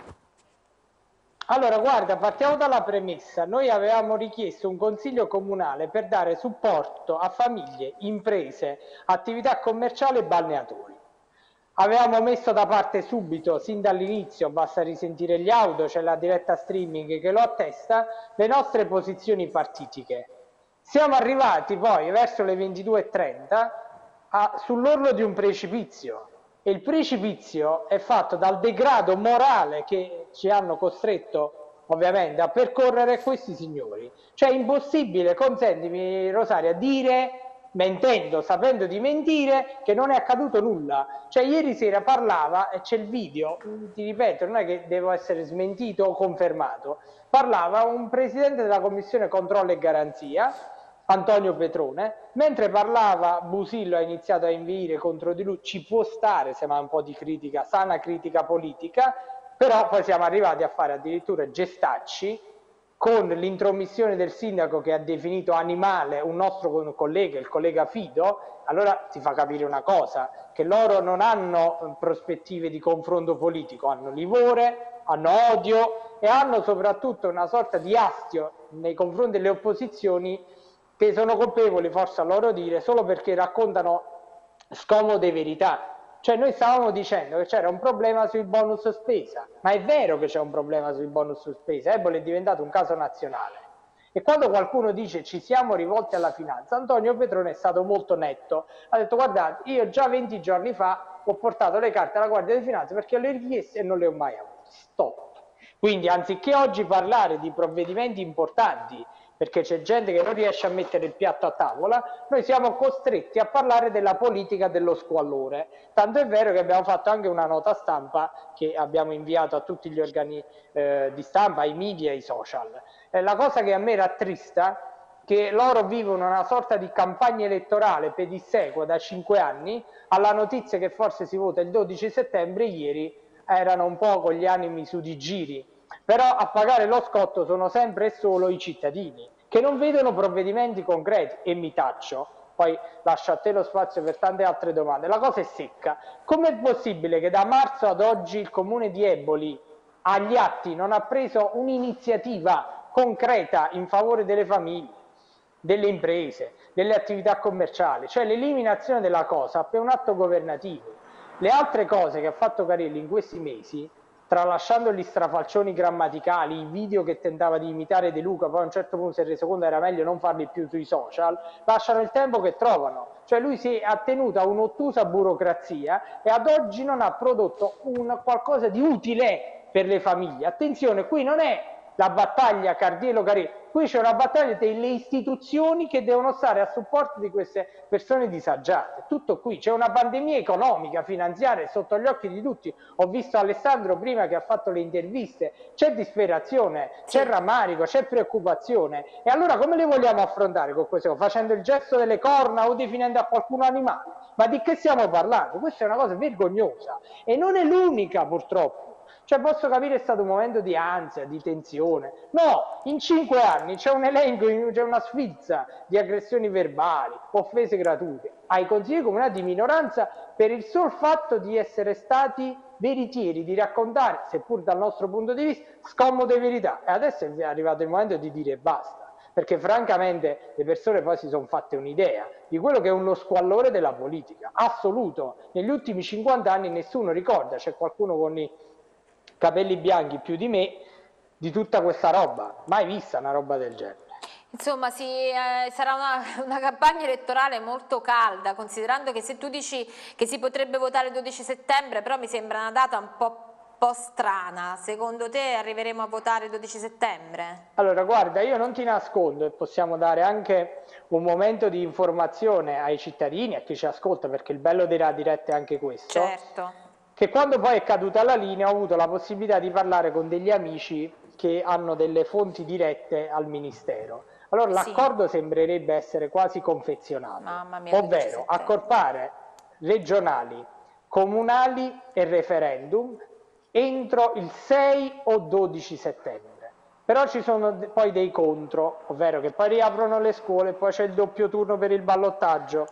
Allora, guarda, partiamo dalla premessa. Noi avevamo richiesto un consiglio comunale per dare supporto a famiglie, imprese, attività commerciali e balneatori. Avevamo messo da parte subito, sin dall'inizio, basta risentire gli audio, c'è la diretta streaming che lo attesta, le nostre posizioni partitiche. Siamo arrivati poi verso le ventidue e trenta sull'orlo di un precipizio. E il precipizio è fatto dal degrado morale che ci hanno costretto ovviamente a percorrere questi signori. Cioè è impossibile, consentimi Rosaria, dire, mentendo, sapendo di mentire, che non è accaduto nulla. Cioè ieri sera parlava, e c'è il video, ti ripeto, non è che devo essere smentito o confermato, parlava un presidente della Commissione Controllo e Garanzia, Antonio Petrone, mentre parlava Busillo ha iniziato a inveire contro di lui, ci può stare se va un po' di critica, sana critica politica, però poi siamo arrivati a fare addirittura gestacci con l'intromissione del sindaco che ha definito animale un nostro collega, il collega Fido. Allora si fa capire una cosa, che loro non hanno prospettive di confronto politico, hanno livore, hanno odio e hanno soprattutto una sorta di astio nei confronti delle opposizioni che sono colpevoli, forse a loro dire, solo perché raccontano scomode verità. Cioè noi stavamo dicendo che c'era un problema sui bonus spesa, ma è vero che c'è un problema sui bonus spesa, Eboli è diventato un caso nazionale. E quando qualcuno dice ci siamo rivolti alla finanza, Antonio Petrone è stato molto netto, ha detto guardate, io già venti giorni fa ho portato le carte alla Guardia di Finanza perché le ho richieste e non le ho mai avute. Stop. Quindi anziché oggi parlare di provvedimenti importanti perché c'è gente che non riesce a mettere il piatto a tavola, noi siamo costretti a parlare della politica dello squallore. Tanto è vero che abbiamo fatto anche una nota stampa che abbiamo inviato a tutti gli organi eh, di stampa, ai media e ai social. Eh, la cosa che a me rattrista che loro vivono una sorta di campagna elettorale pedissequa da cinque anni, alla notizia che forse si vota il dodici settembre, ieri erano un po' con gli animi su di giri. Però a pagare lo scotto sono sempre e solo i cittadini, che non vedono provvedimenti concreti. E mi taccio, poi lascio a te lo spazio per tante altre domande. La cosa è secca. Com'è possibile che da marzo ad oggi il comune di Eboli agli atti non ha preso un'iniziativa concreta in favore delle famiglie, delle imprese, delle attività commerciali? Cioè l'eliminazione della COSAP è un atto governativo. Le altre cose che ha fatto Carelli in questi mesi, tralasciando gli strafalcioni grammaticali, i video che tentava di imitare De Luca, poi a un certo punto si è reso conto che era meglio non farli più sui social, lasciano il tempo che trovano. Cioè lui si è attenuto a un'ottusa burocrazia e ad oggi non ha prodotto un qualcosa di utile per le famiglie. Attenzione, qui non è la battaglia Cardiello-Carelli, qui c'è una battaglia delle istituzioni che devono stare a supporto di queste persone disagiate. Tutto qui, c'è una pandemia economica, finanziaria sotto gli occhi di tutti. Ho visto Alessandro prima che ha fatto le interviste, c'è disperazione, c'è rammarico, c'è preoccupazione. E allora come le vogliamo affrontare con questo? Facendo il gesto delle corna o definendo a qualcuno animale? Ma di che stiamo parlando? Questa è una cosa vergognosa e non è l'unica purtroppo. Cioè posso capire è stato un momento di ansia, di tensione. No, in cinque anni c'è un elenco, c'è una sfilza di aggressioni verbali, offese gratuite ai consiglieri comunali di minoranza per il sol fatto di essere stati veritieri, di raccontare, seppur dal nostro punto di vista, scomode verità. E adesso è arrivato il momento di dire basta, perché francamente le persone poi si sono fatte un'idea di quello che è uno squallore della politica, assoluto. Negli ultimi cinquanta anni nessuno ricorda, c'è qualcuno con i capelli bianchi più di me, di tutta questa roba, mai vista una roba del genere. Insomma, sì, eh, sarà una, una campagna elettorale molto calda, considerando che se tu dici che si potrebbe votare il dodici settembre, però mi sembra una data un po', po' strana. Secondo te arriveremo a votare il dodici settembre? Allora, guarda, io non ti nascondo e possiamo dare anche un momento di informazione ai cittadini, a chi ci ascolta, perché il bello della diretta è anche questo. Certo. Che quando poi è caduta la linea ho avuto la possibilità di parlare con degli amici che hanno delle fonti dirette al Ministero. Allora l'accordo sì. sembrerebbe essere quasi confezionato, mia, ovvero accorpare regionali, comunali e referendum entro il sei o dodici settembre. Però ci sono poi dei contro, ovvero che poi riaprono le scuole, poi c'è il doppio turno per il ballottaggio.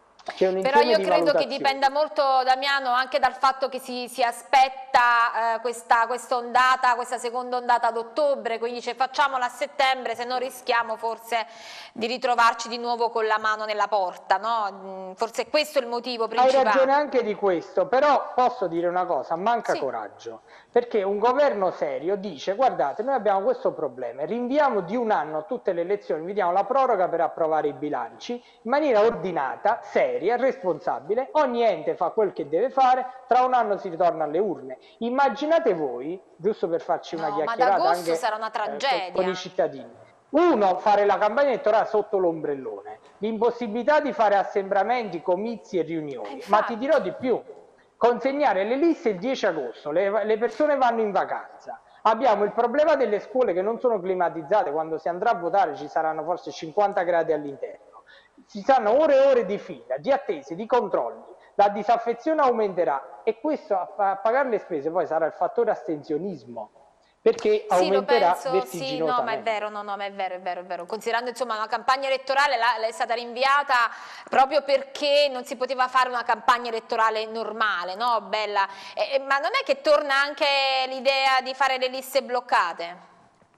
Però io credo che dipenda molto, Damiano, anche dal fatto che si, si aspetta eh, questa, questa ondata, questa seconda ondata ad ottobre, quindi cioè, facciamola a settembre, se no rischiamo forse di ritrovarci di nuovo con la mano nella porta, no? Forse questo è il motivo principale. Hai ragione anche di questo, però posso dire una cosa, manca sì. coraggio, perché un governo serio dice guardate noi abbiamo questo problema, rinviamo di un anno tutte le elezioni, vi diamo la proroga per approvare i bilanci in maniera ordinata, seria, responsabile, ogni ente fa quel che deve fare, tra un anno si ritorna alle urne. Immaginate voi, giusto per farci una no, chiacchierata ma ad agosto anche sarà una tragedia. Eh, con i cittadini, uno, fare la campagna elettorale sotto l'ombrellone, l'impossibilità di fare assembramenti, comizi e riunioni, ma ti dirò di più, consegnare le liste il dieci agosto, le, le persone vanno in vacanza. Abbiamo il problema delle scuole che non sono climatizzate, quando si andrà a votare ci saranno forse cinquanta gradi all'interno. Ci saranno ore e ore di fila, di attese, di controlli, la disaffezione aumenterà e questo a, a pagare le spese poi sarà il fattore astensionismo, perché sì, aumenterà lo penso, vertiginosamente. Sì, no, ma è vero, no, no, ma è vero, è vero, è vero. Considerando insomma una campagna elettorale la, è stata rinviata proprio perché non si poteva fare una campagna elettorale normale, no, bella. E, ma non è che torna anche l'idea di fare le liste bloccate?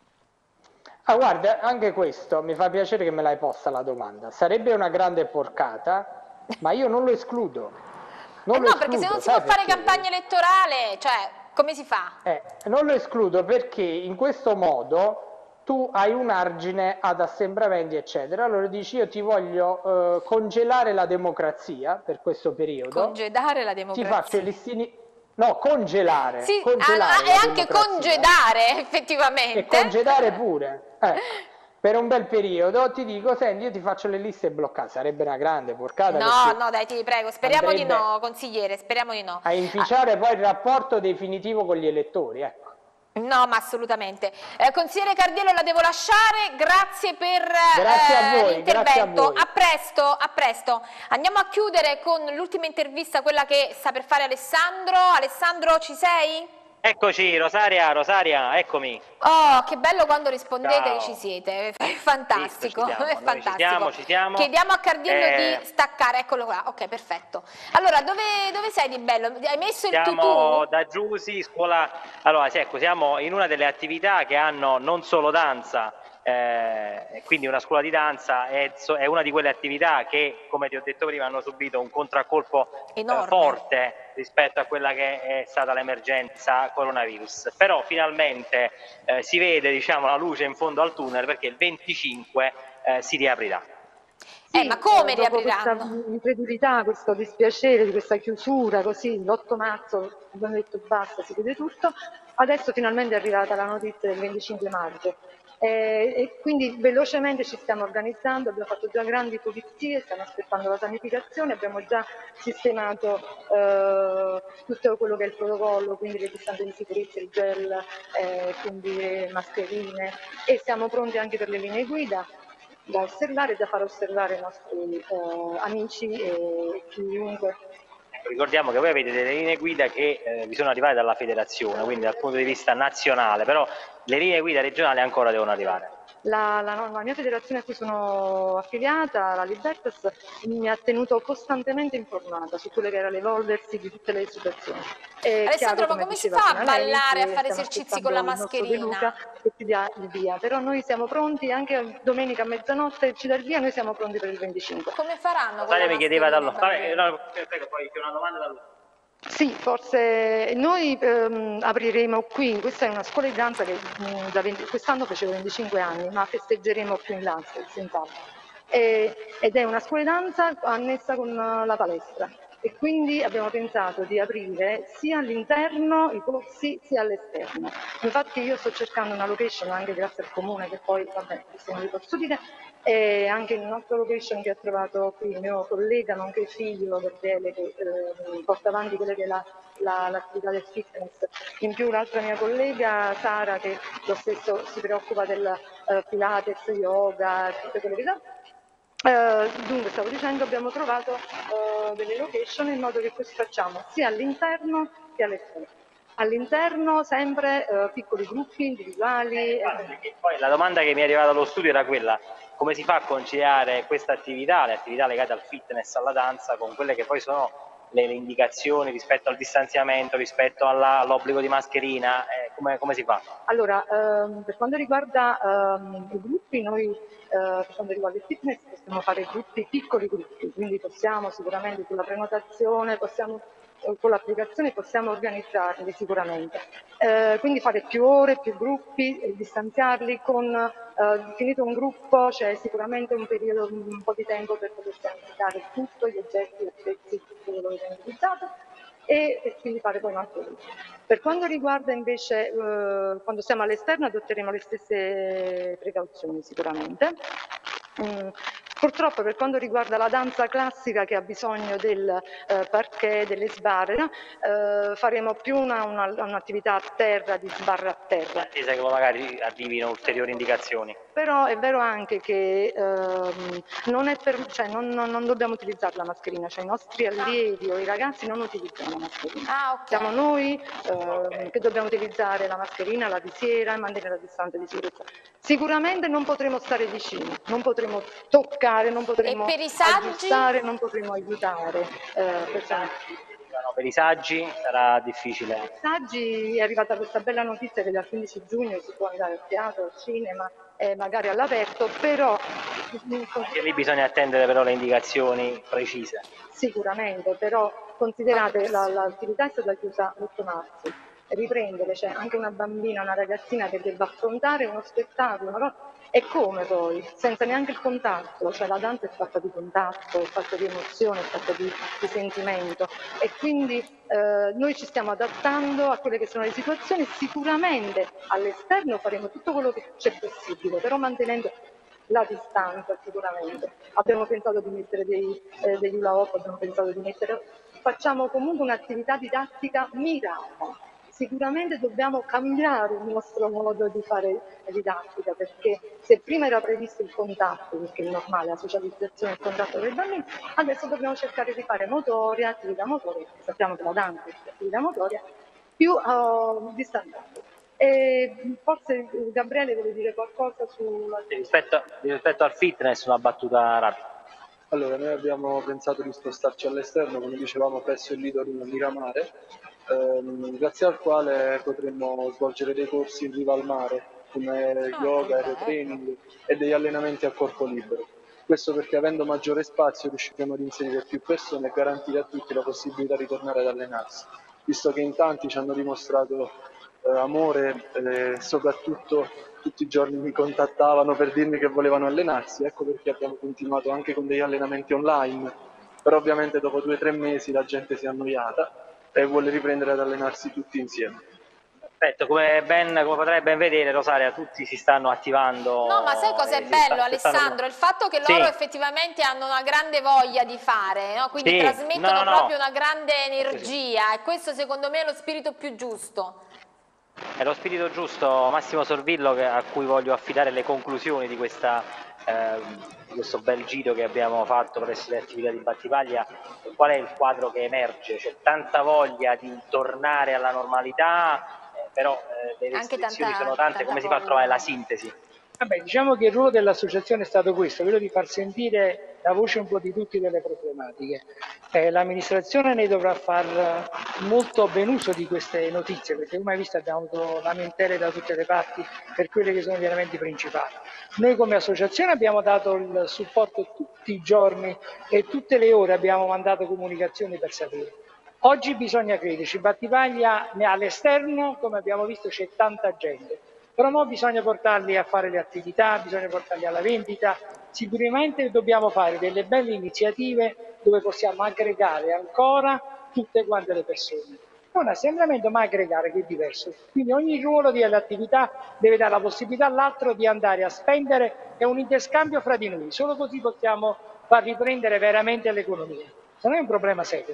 Ah, guarda, anche questo, mi fa piacere che me l'hai posta la domanda. Sarebbe una grande porcata, ma io non lo escludo. Non eh lo no, escludo, perché se non si può fare perché? campagna elettorale, cioè, come si fa? Eh, non lo escludo perché in questo modo tu hai un argine ad assembramenti, eccetera. Allora dici io ti voglio eh, congelare la democrazia per questo periodo. Congelare la democrazia. Ti faccio i listini... No, congelare. Sì, congelare ah, e anche democrazia. Congedare, effettivamente. E congedare pure. Eh. per un bel periodo, ti dico, senti, io ti faccio le liste bloccate, sarebbe una grande porcata. No, no, dai, ti prego, speriamo di andrebbe no, consigliere, speriamo di no. A inficiare poi il rapporto definitivo con gli elettori, ecco. No, ma assolutamente. Eh, consigliere Cardiello, la devo lasciare, grazie per Grazie a voi, l'intervento. grazie a voi. A presto, a presto. Andiamo a chiudere con l'ultima intervista, quella che sta per fare Alessandro. Alessandro, ci sei? Eccoci, Rosaria, Rosaria, eccomi. Oh, che bello quando rispondete Ciao. che ci siete, è fantastico, Visto, ci siamo, è noi fantastico. ci siamo, ci siamo. Chiediamo a Cardiello Eh, di staccare, eccolo qua, ok, perfetto. Allora, dove, dove sei di bello? Hai messo il Siamo tutù? da Giusi, scuola. Allora, sì, ecco, siamo in una delle attività che hanno non solo danza, eh, quindi una scuola di danza è, è una di quelle attività che, come ti ho detto prima, hanno subito un contraccolpo eh, forte rispetto a quella che è stata l'emergenza coronavirus. Però finalmente eh, si vede, diciamo, la luce in fondo al tunnel, perché il venticinque eh, si riaprirà. Eh, ma come dopo riapriranno? questa incredulità, questo dispiacere di questa chiusura, così l'otto marzo abbiamo detto basta, si chiude tutto, adesso finalmente è arrivata la notizia del venticinque maggio. Eh, e quindi velocemente ci stiamo organizzando, abbiamo fatto già grandi pulizie, stiamo aspettando la sanificazione, abbiamo già sistemato eh, tutto quello che è il protocollo, quindi le distanze di sicurezza, il gel, eh, quindi le mascherine, e siamo pronti anche per le linee guida da osservare e da far osservare ai nostri eh, amici e chiunque. Ricordiamo che voi avete delle linee guida che eh, vi sono arrivate dalla federazione, quindi dal punto di vista nazionale, però le linee guida regionali ancora devono arrivare. La, la, la mia federazione a cui sono affiliata, la Libertas, mi ha tenuto costantemente informata su quelle che era l'evolversi di tutte le situazioni. È Alessandro, chiaro, ma come si diceva fa a prima lei, ballare, a che fare stiamo esercizi con la aspettando il nostro De mascherina? Luca che ci dia il via, però noi siamo pronti, anche domenica a mezzanotte ci dà il via, noi siamo pronti per il venticinque. Come faranno con Rosaria la mi chiedeva dallo... mascherina? Vabbè, no, prego, poi c'è una domanda dallo... Sì, forse noi ehm, apriremo qui, questa è una scuola di danza che mh, da venti quest'anno facevo venticinque anni, ma festeggeremo più in là, senz'altro. E, ed è una scuola di danza annessa con uh, la palestra, e quindi abbiamo pensato di aprire sia all'interno i corsi sia all'esterno. Infatti io sto cercando una location anche grazie al comune, che poi vabbè, questo non vi posso dire, e anche il nostro location che ha trovato qui il mio collega, nonché figlio Gabriele, che eh, porta avanti quella che è la, la, l'attività del fitness. In più l'altra mia collega Sara, che lo stesso si preoccupa del eh, Pilates, yoga, tutte quelle che sono. Uh, dunque, stavo dicendo, abbiamo trovato uh, delle location in modo che questo facciamo sia all'interno che all'esterno. All'interno sempre uh, piccoli gruppi individuali. Eh, poi la domanda che mi è arrivata dallo studio era quella: come si fa a conciliare questa attività, le attività legate al fitness, alla danza, con quelle che poi sono le, le indicazioni rispetto al distanziamento, rispetto alla, all'obbligo di mascherina, eh, come, come si fa? Allora, ehm, per quanto riguarda ehm, i gruppi, noi eh, per quanto riguarda il fitness possiamo fare gruppi, piccoli gruppi, quindi possiamo sicuramente con la prenotazione, possiamo, eh, con l'applicazione possiamo organizzarli sicuramente. Eh, quindi fare più ore, più gruppi, eh, distanziarli con, eh, finito un gruppo, c'è sicuramente un periodo, un po' di tempo per poter pianificare tutto, gli oggetti, gli attrezzi, tutto quello che viene utilizzato, e, e quindi fare poi un altro gruppo. Per quanto riguarda invece eh, quando siamo all'esterno adotteremo le stesse precauzioni sicuramente. Mm. Purtroppo per quanto riguarda la danza classica, che ha bisogno del eh, parquet, delle sbarre, eh, faremo più una, una, un'attività a terra, di sbarra a terra. Attesa che magari arrivino ulteriori indicazioni. Però è vero anche che ehm, non, è per, cioè non, non, non dobbiamo utilizzare la mascherina, cioè i nostri allievi o i ragazzi non utilizzano la mascherina. Ah, okay. Siamo noi eh, okay. che dobbiamo utilizzare la mascherina, la visiera e mantenere la distanza di sicurezza. Sicuramente non potremo stare vicini, non potremo toccare, non potremo per i saggi? aggiustare, non potremo aiutare. Eh, No, per i saggi sarà difficile. Per i saggi è arrivata questa bella notizia che dal quindici giugno si può andare al teatro, al cinema, eh, magari all'aperto, però... Anche lì bisogna attendere però le indicazioni precise. Sicuramente, però considerate la, l'attività è stata chiusa l'otto marzo, riprendere, c'è cioè anche una bambina, una ragazzina che debba affrontare uno spettacolo, no? E come poi? Senza neanche il contatto, cioè la danza è fatta di contatto, è fatta di emozione, è fatta di, di sentimento e quindi eh, noi ci stiamo adattando a quelle che sono le situazioni, sicuramente all'esterno faremo tutto quello che c'è possibile, però mantenendo la distanza sicuramente. Abbiamo pensato di mettere dei, eh, degli hula hoop, abbiamo pensato di mettere, facciamo comunque un'attività didattica mirata. Sicuramente dobbiamo cambiare il nostro modo di fare didattica, perché se prima era previsto il contatto, perché è normale, la socializzazione e il contatto con i bambini, adesso dobbiamo cercare di fare motoria, attività motoria, sappiamo che la danza è attività motoria, più uh, distanziata. E forse Gabriele vuole dire qualcosa sulla... Rispetto, rispetto al fitness, una battuta rapida. Allora, noi abbiamo pensato di spostarci all'esterno, come dicevamo, presso il Lido Miramare, ehm, grazie al quale potremmo svolgere dei corsi in riva al mare, come yoga, aerotraining e degli allenamenti a corpo libero. Questo perché avendo maggiore spazio riusciremo ad inserire più persone e garantire a tutti la possibilità di tornare ad allenarsi, visto che in tanti ci hanno dimostrato eh, amore e eh, soprattutto tutti i giorni mi contattavano per dirmi che volevano allenarsi, ecco perché abbiamo continuato anche con degli allenamenti online, però ovviamente dopo due o tre mesi la gente si è annoiata e vuole riprendere ad allenarsi tutti insieme. Perfetto, come, ben, come potrai ben vedere Rosaria, tutti si stanno attivando. No, ma sai cos'è eh, bello stanno, Alessandro? stanno... Il fatto che loro sì. effettivamente hanno una grande voglia di fare, no? Quindi sì. trasmettono no, no, proprio no. una grande energia e questo secondo me è lo spirito più giusto. È lo spirito giusto, Massimo Sorvillo, a cui voglio affidare le conclusioni di, questa, eh, di questo bel giro che abbiamo fatto presso le attività di Battipaglia. Qual è il quadro che emerge? C'è tanta voglia di tornare alla normalità, eh, però eh, le restrizioni sono tante, come si fa a trovare la sintesi? Vabbè, diciamo che il ruolo dell'associazione è stato questo, quello di far sentire la voce un po' di tutti delle problematiche. Eh, l'amministrazione ne dovrà far molto ben uso di queste notizie, perché come hai visto abbiamo avuto lamentele da tutte le parti per quelli che sono gli elementi principali. Noi come associazione abbiamo dato il supporto tutti i giorni e tutte le ore abbiamo mandato comunicazioni per sapere. Oggi bisogna crederci, Battipaglia all'esterno, come abbiamo visto, c'è tanta gente. Però no, bisogna portarli a fare le attività, bisogna portarli alla vendita, sicuramente dobbiamo fare delle belle iniziative dove possiamo aggregare ancora tutte quante le persone. Non assembramento ma aggregare, che è diverso. Quindi ogni ruolo dell'attività deve dare la possibilità all'altro di andare a spendere, è un interscambio fra di noi, solo così possiamo far riprendere veramente l'economia, se no è un problema serio.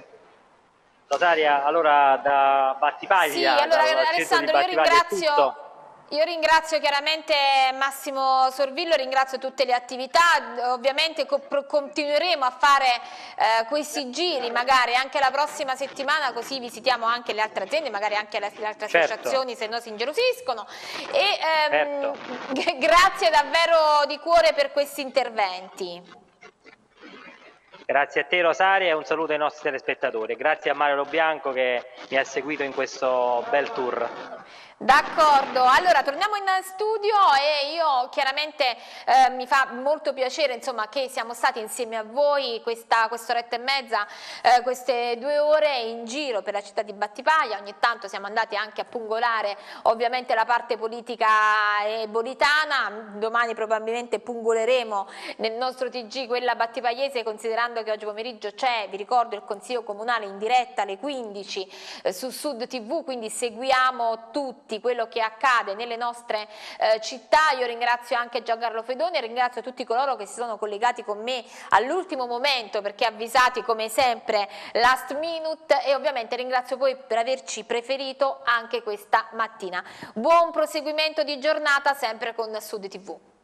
Rosaria, allora da Battipaglia, sì, allora, Alessandro, io ringrazio... Io ringrazio chiaramente Massimo Sorvillo, ringrazio tutte le attività, ovviamente co continueremo a fare eh, questi giri magari anche la prossima settimana, così visitiamo anche le altre aziende, magari anche le, le altre certo. associazioni se no si ingelosiscono e ehm, certo. Grazie davvero di cuore per questi interventi. Grazie a te Rosaria e un saluto ai nostri telespettatori, grazie a Mario Lo Bianco che mi ha seguito in questo bel tour. D'accordo, allora torniamo in studio e io chiaramente eh, mi fa molto piacere insomma, che siamo stati insieme a voi questa quest'oretta e mezza, eh, queste due ore in giro per la città di Battipaglia, ogni tanto siamo andati anche a pungolare ovviamente la parte politica ebolitana, domani probabilmente pungoleremo nel nostro T G quella battipagliese considerando che oggi pomeriggio c'è, vi ricordo, il Consiglio Comunale in diretta alle quindici eh, su Sud T V, quindi seguiamo tutti quello che accade nelle nostre eh, città. Io ringrazio anche Giancarlo Fedoni e ringrazio tutti coloro che si sono collegati con me all'ultimo momento perché avvisati come sempre last minute e ovviamente ringrazio voi per averci preferito anche questa mattina. Buon proseguimento di giornata sempre con Sud T V.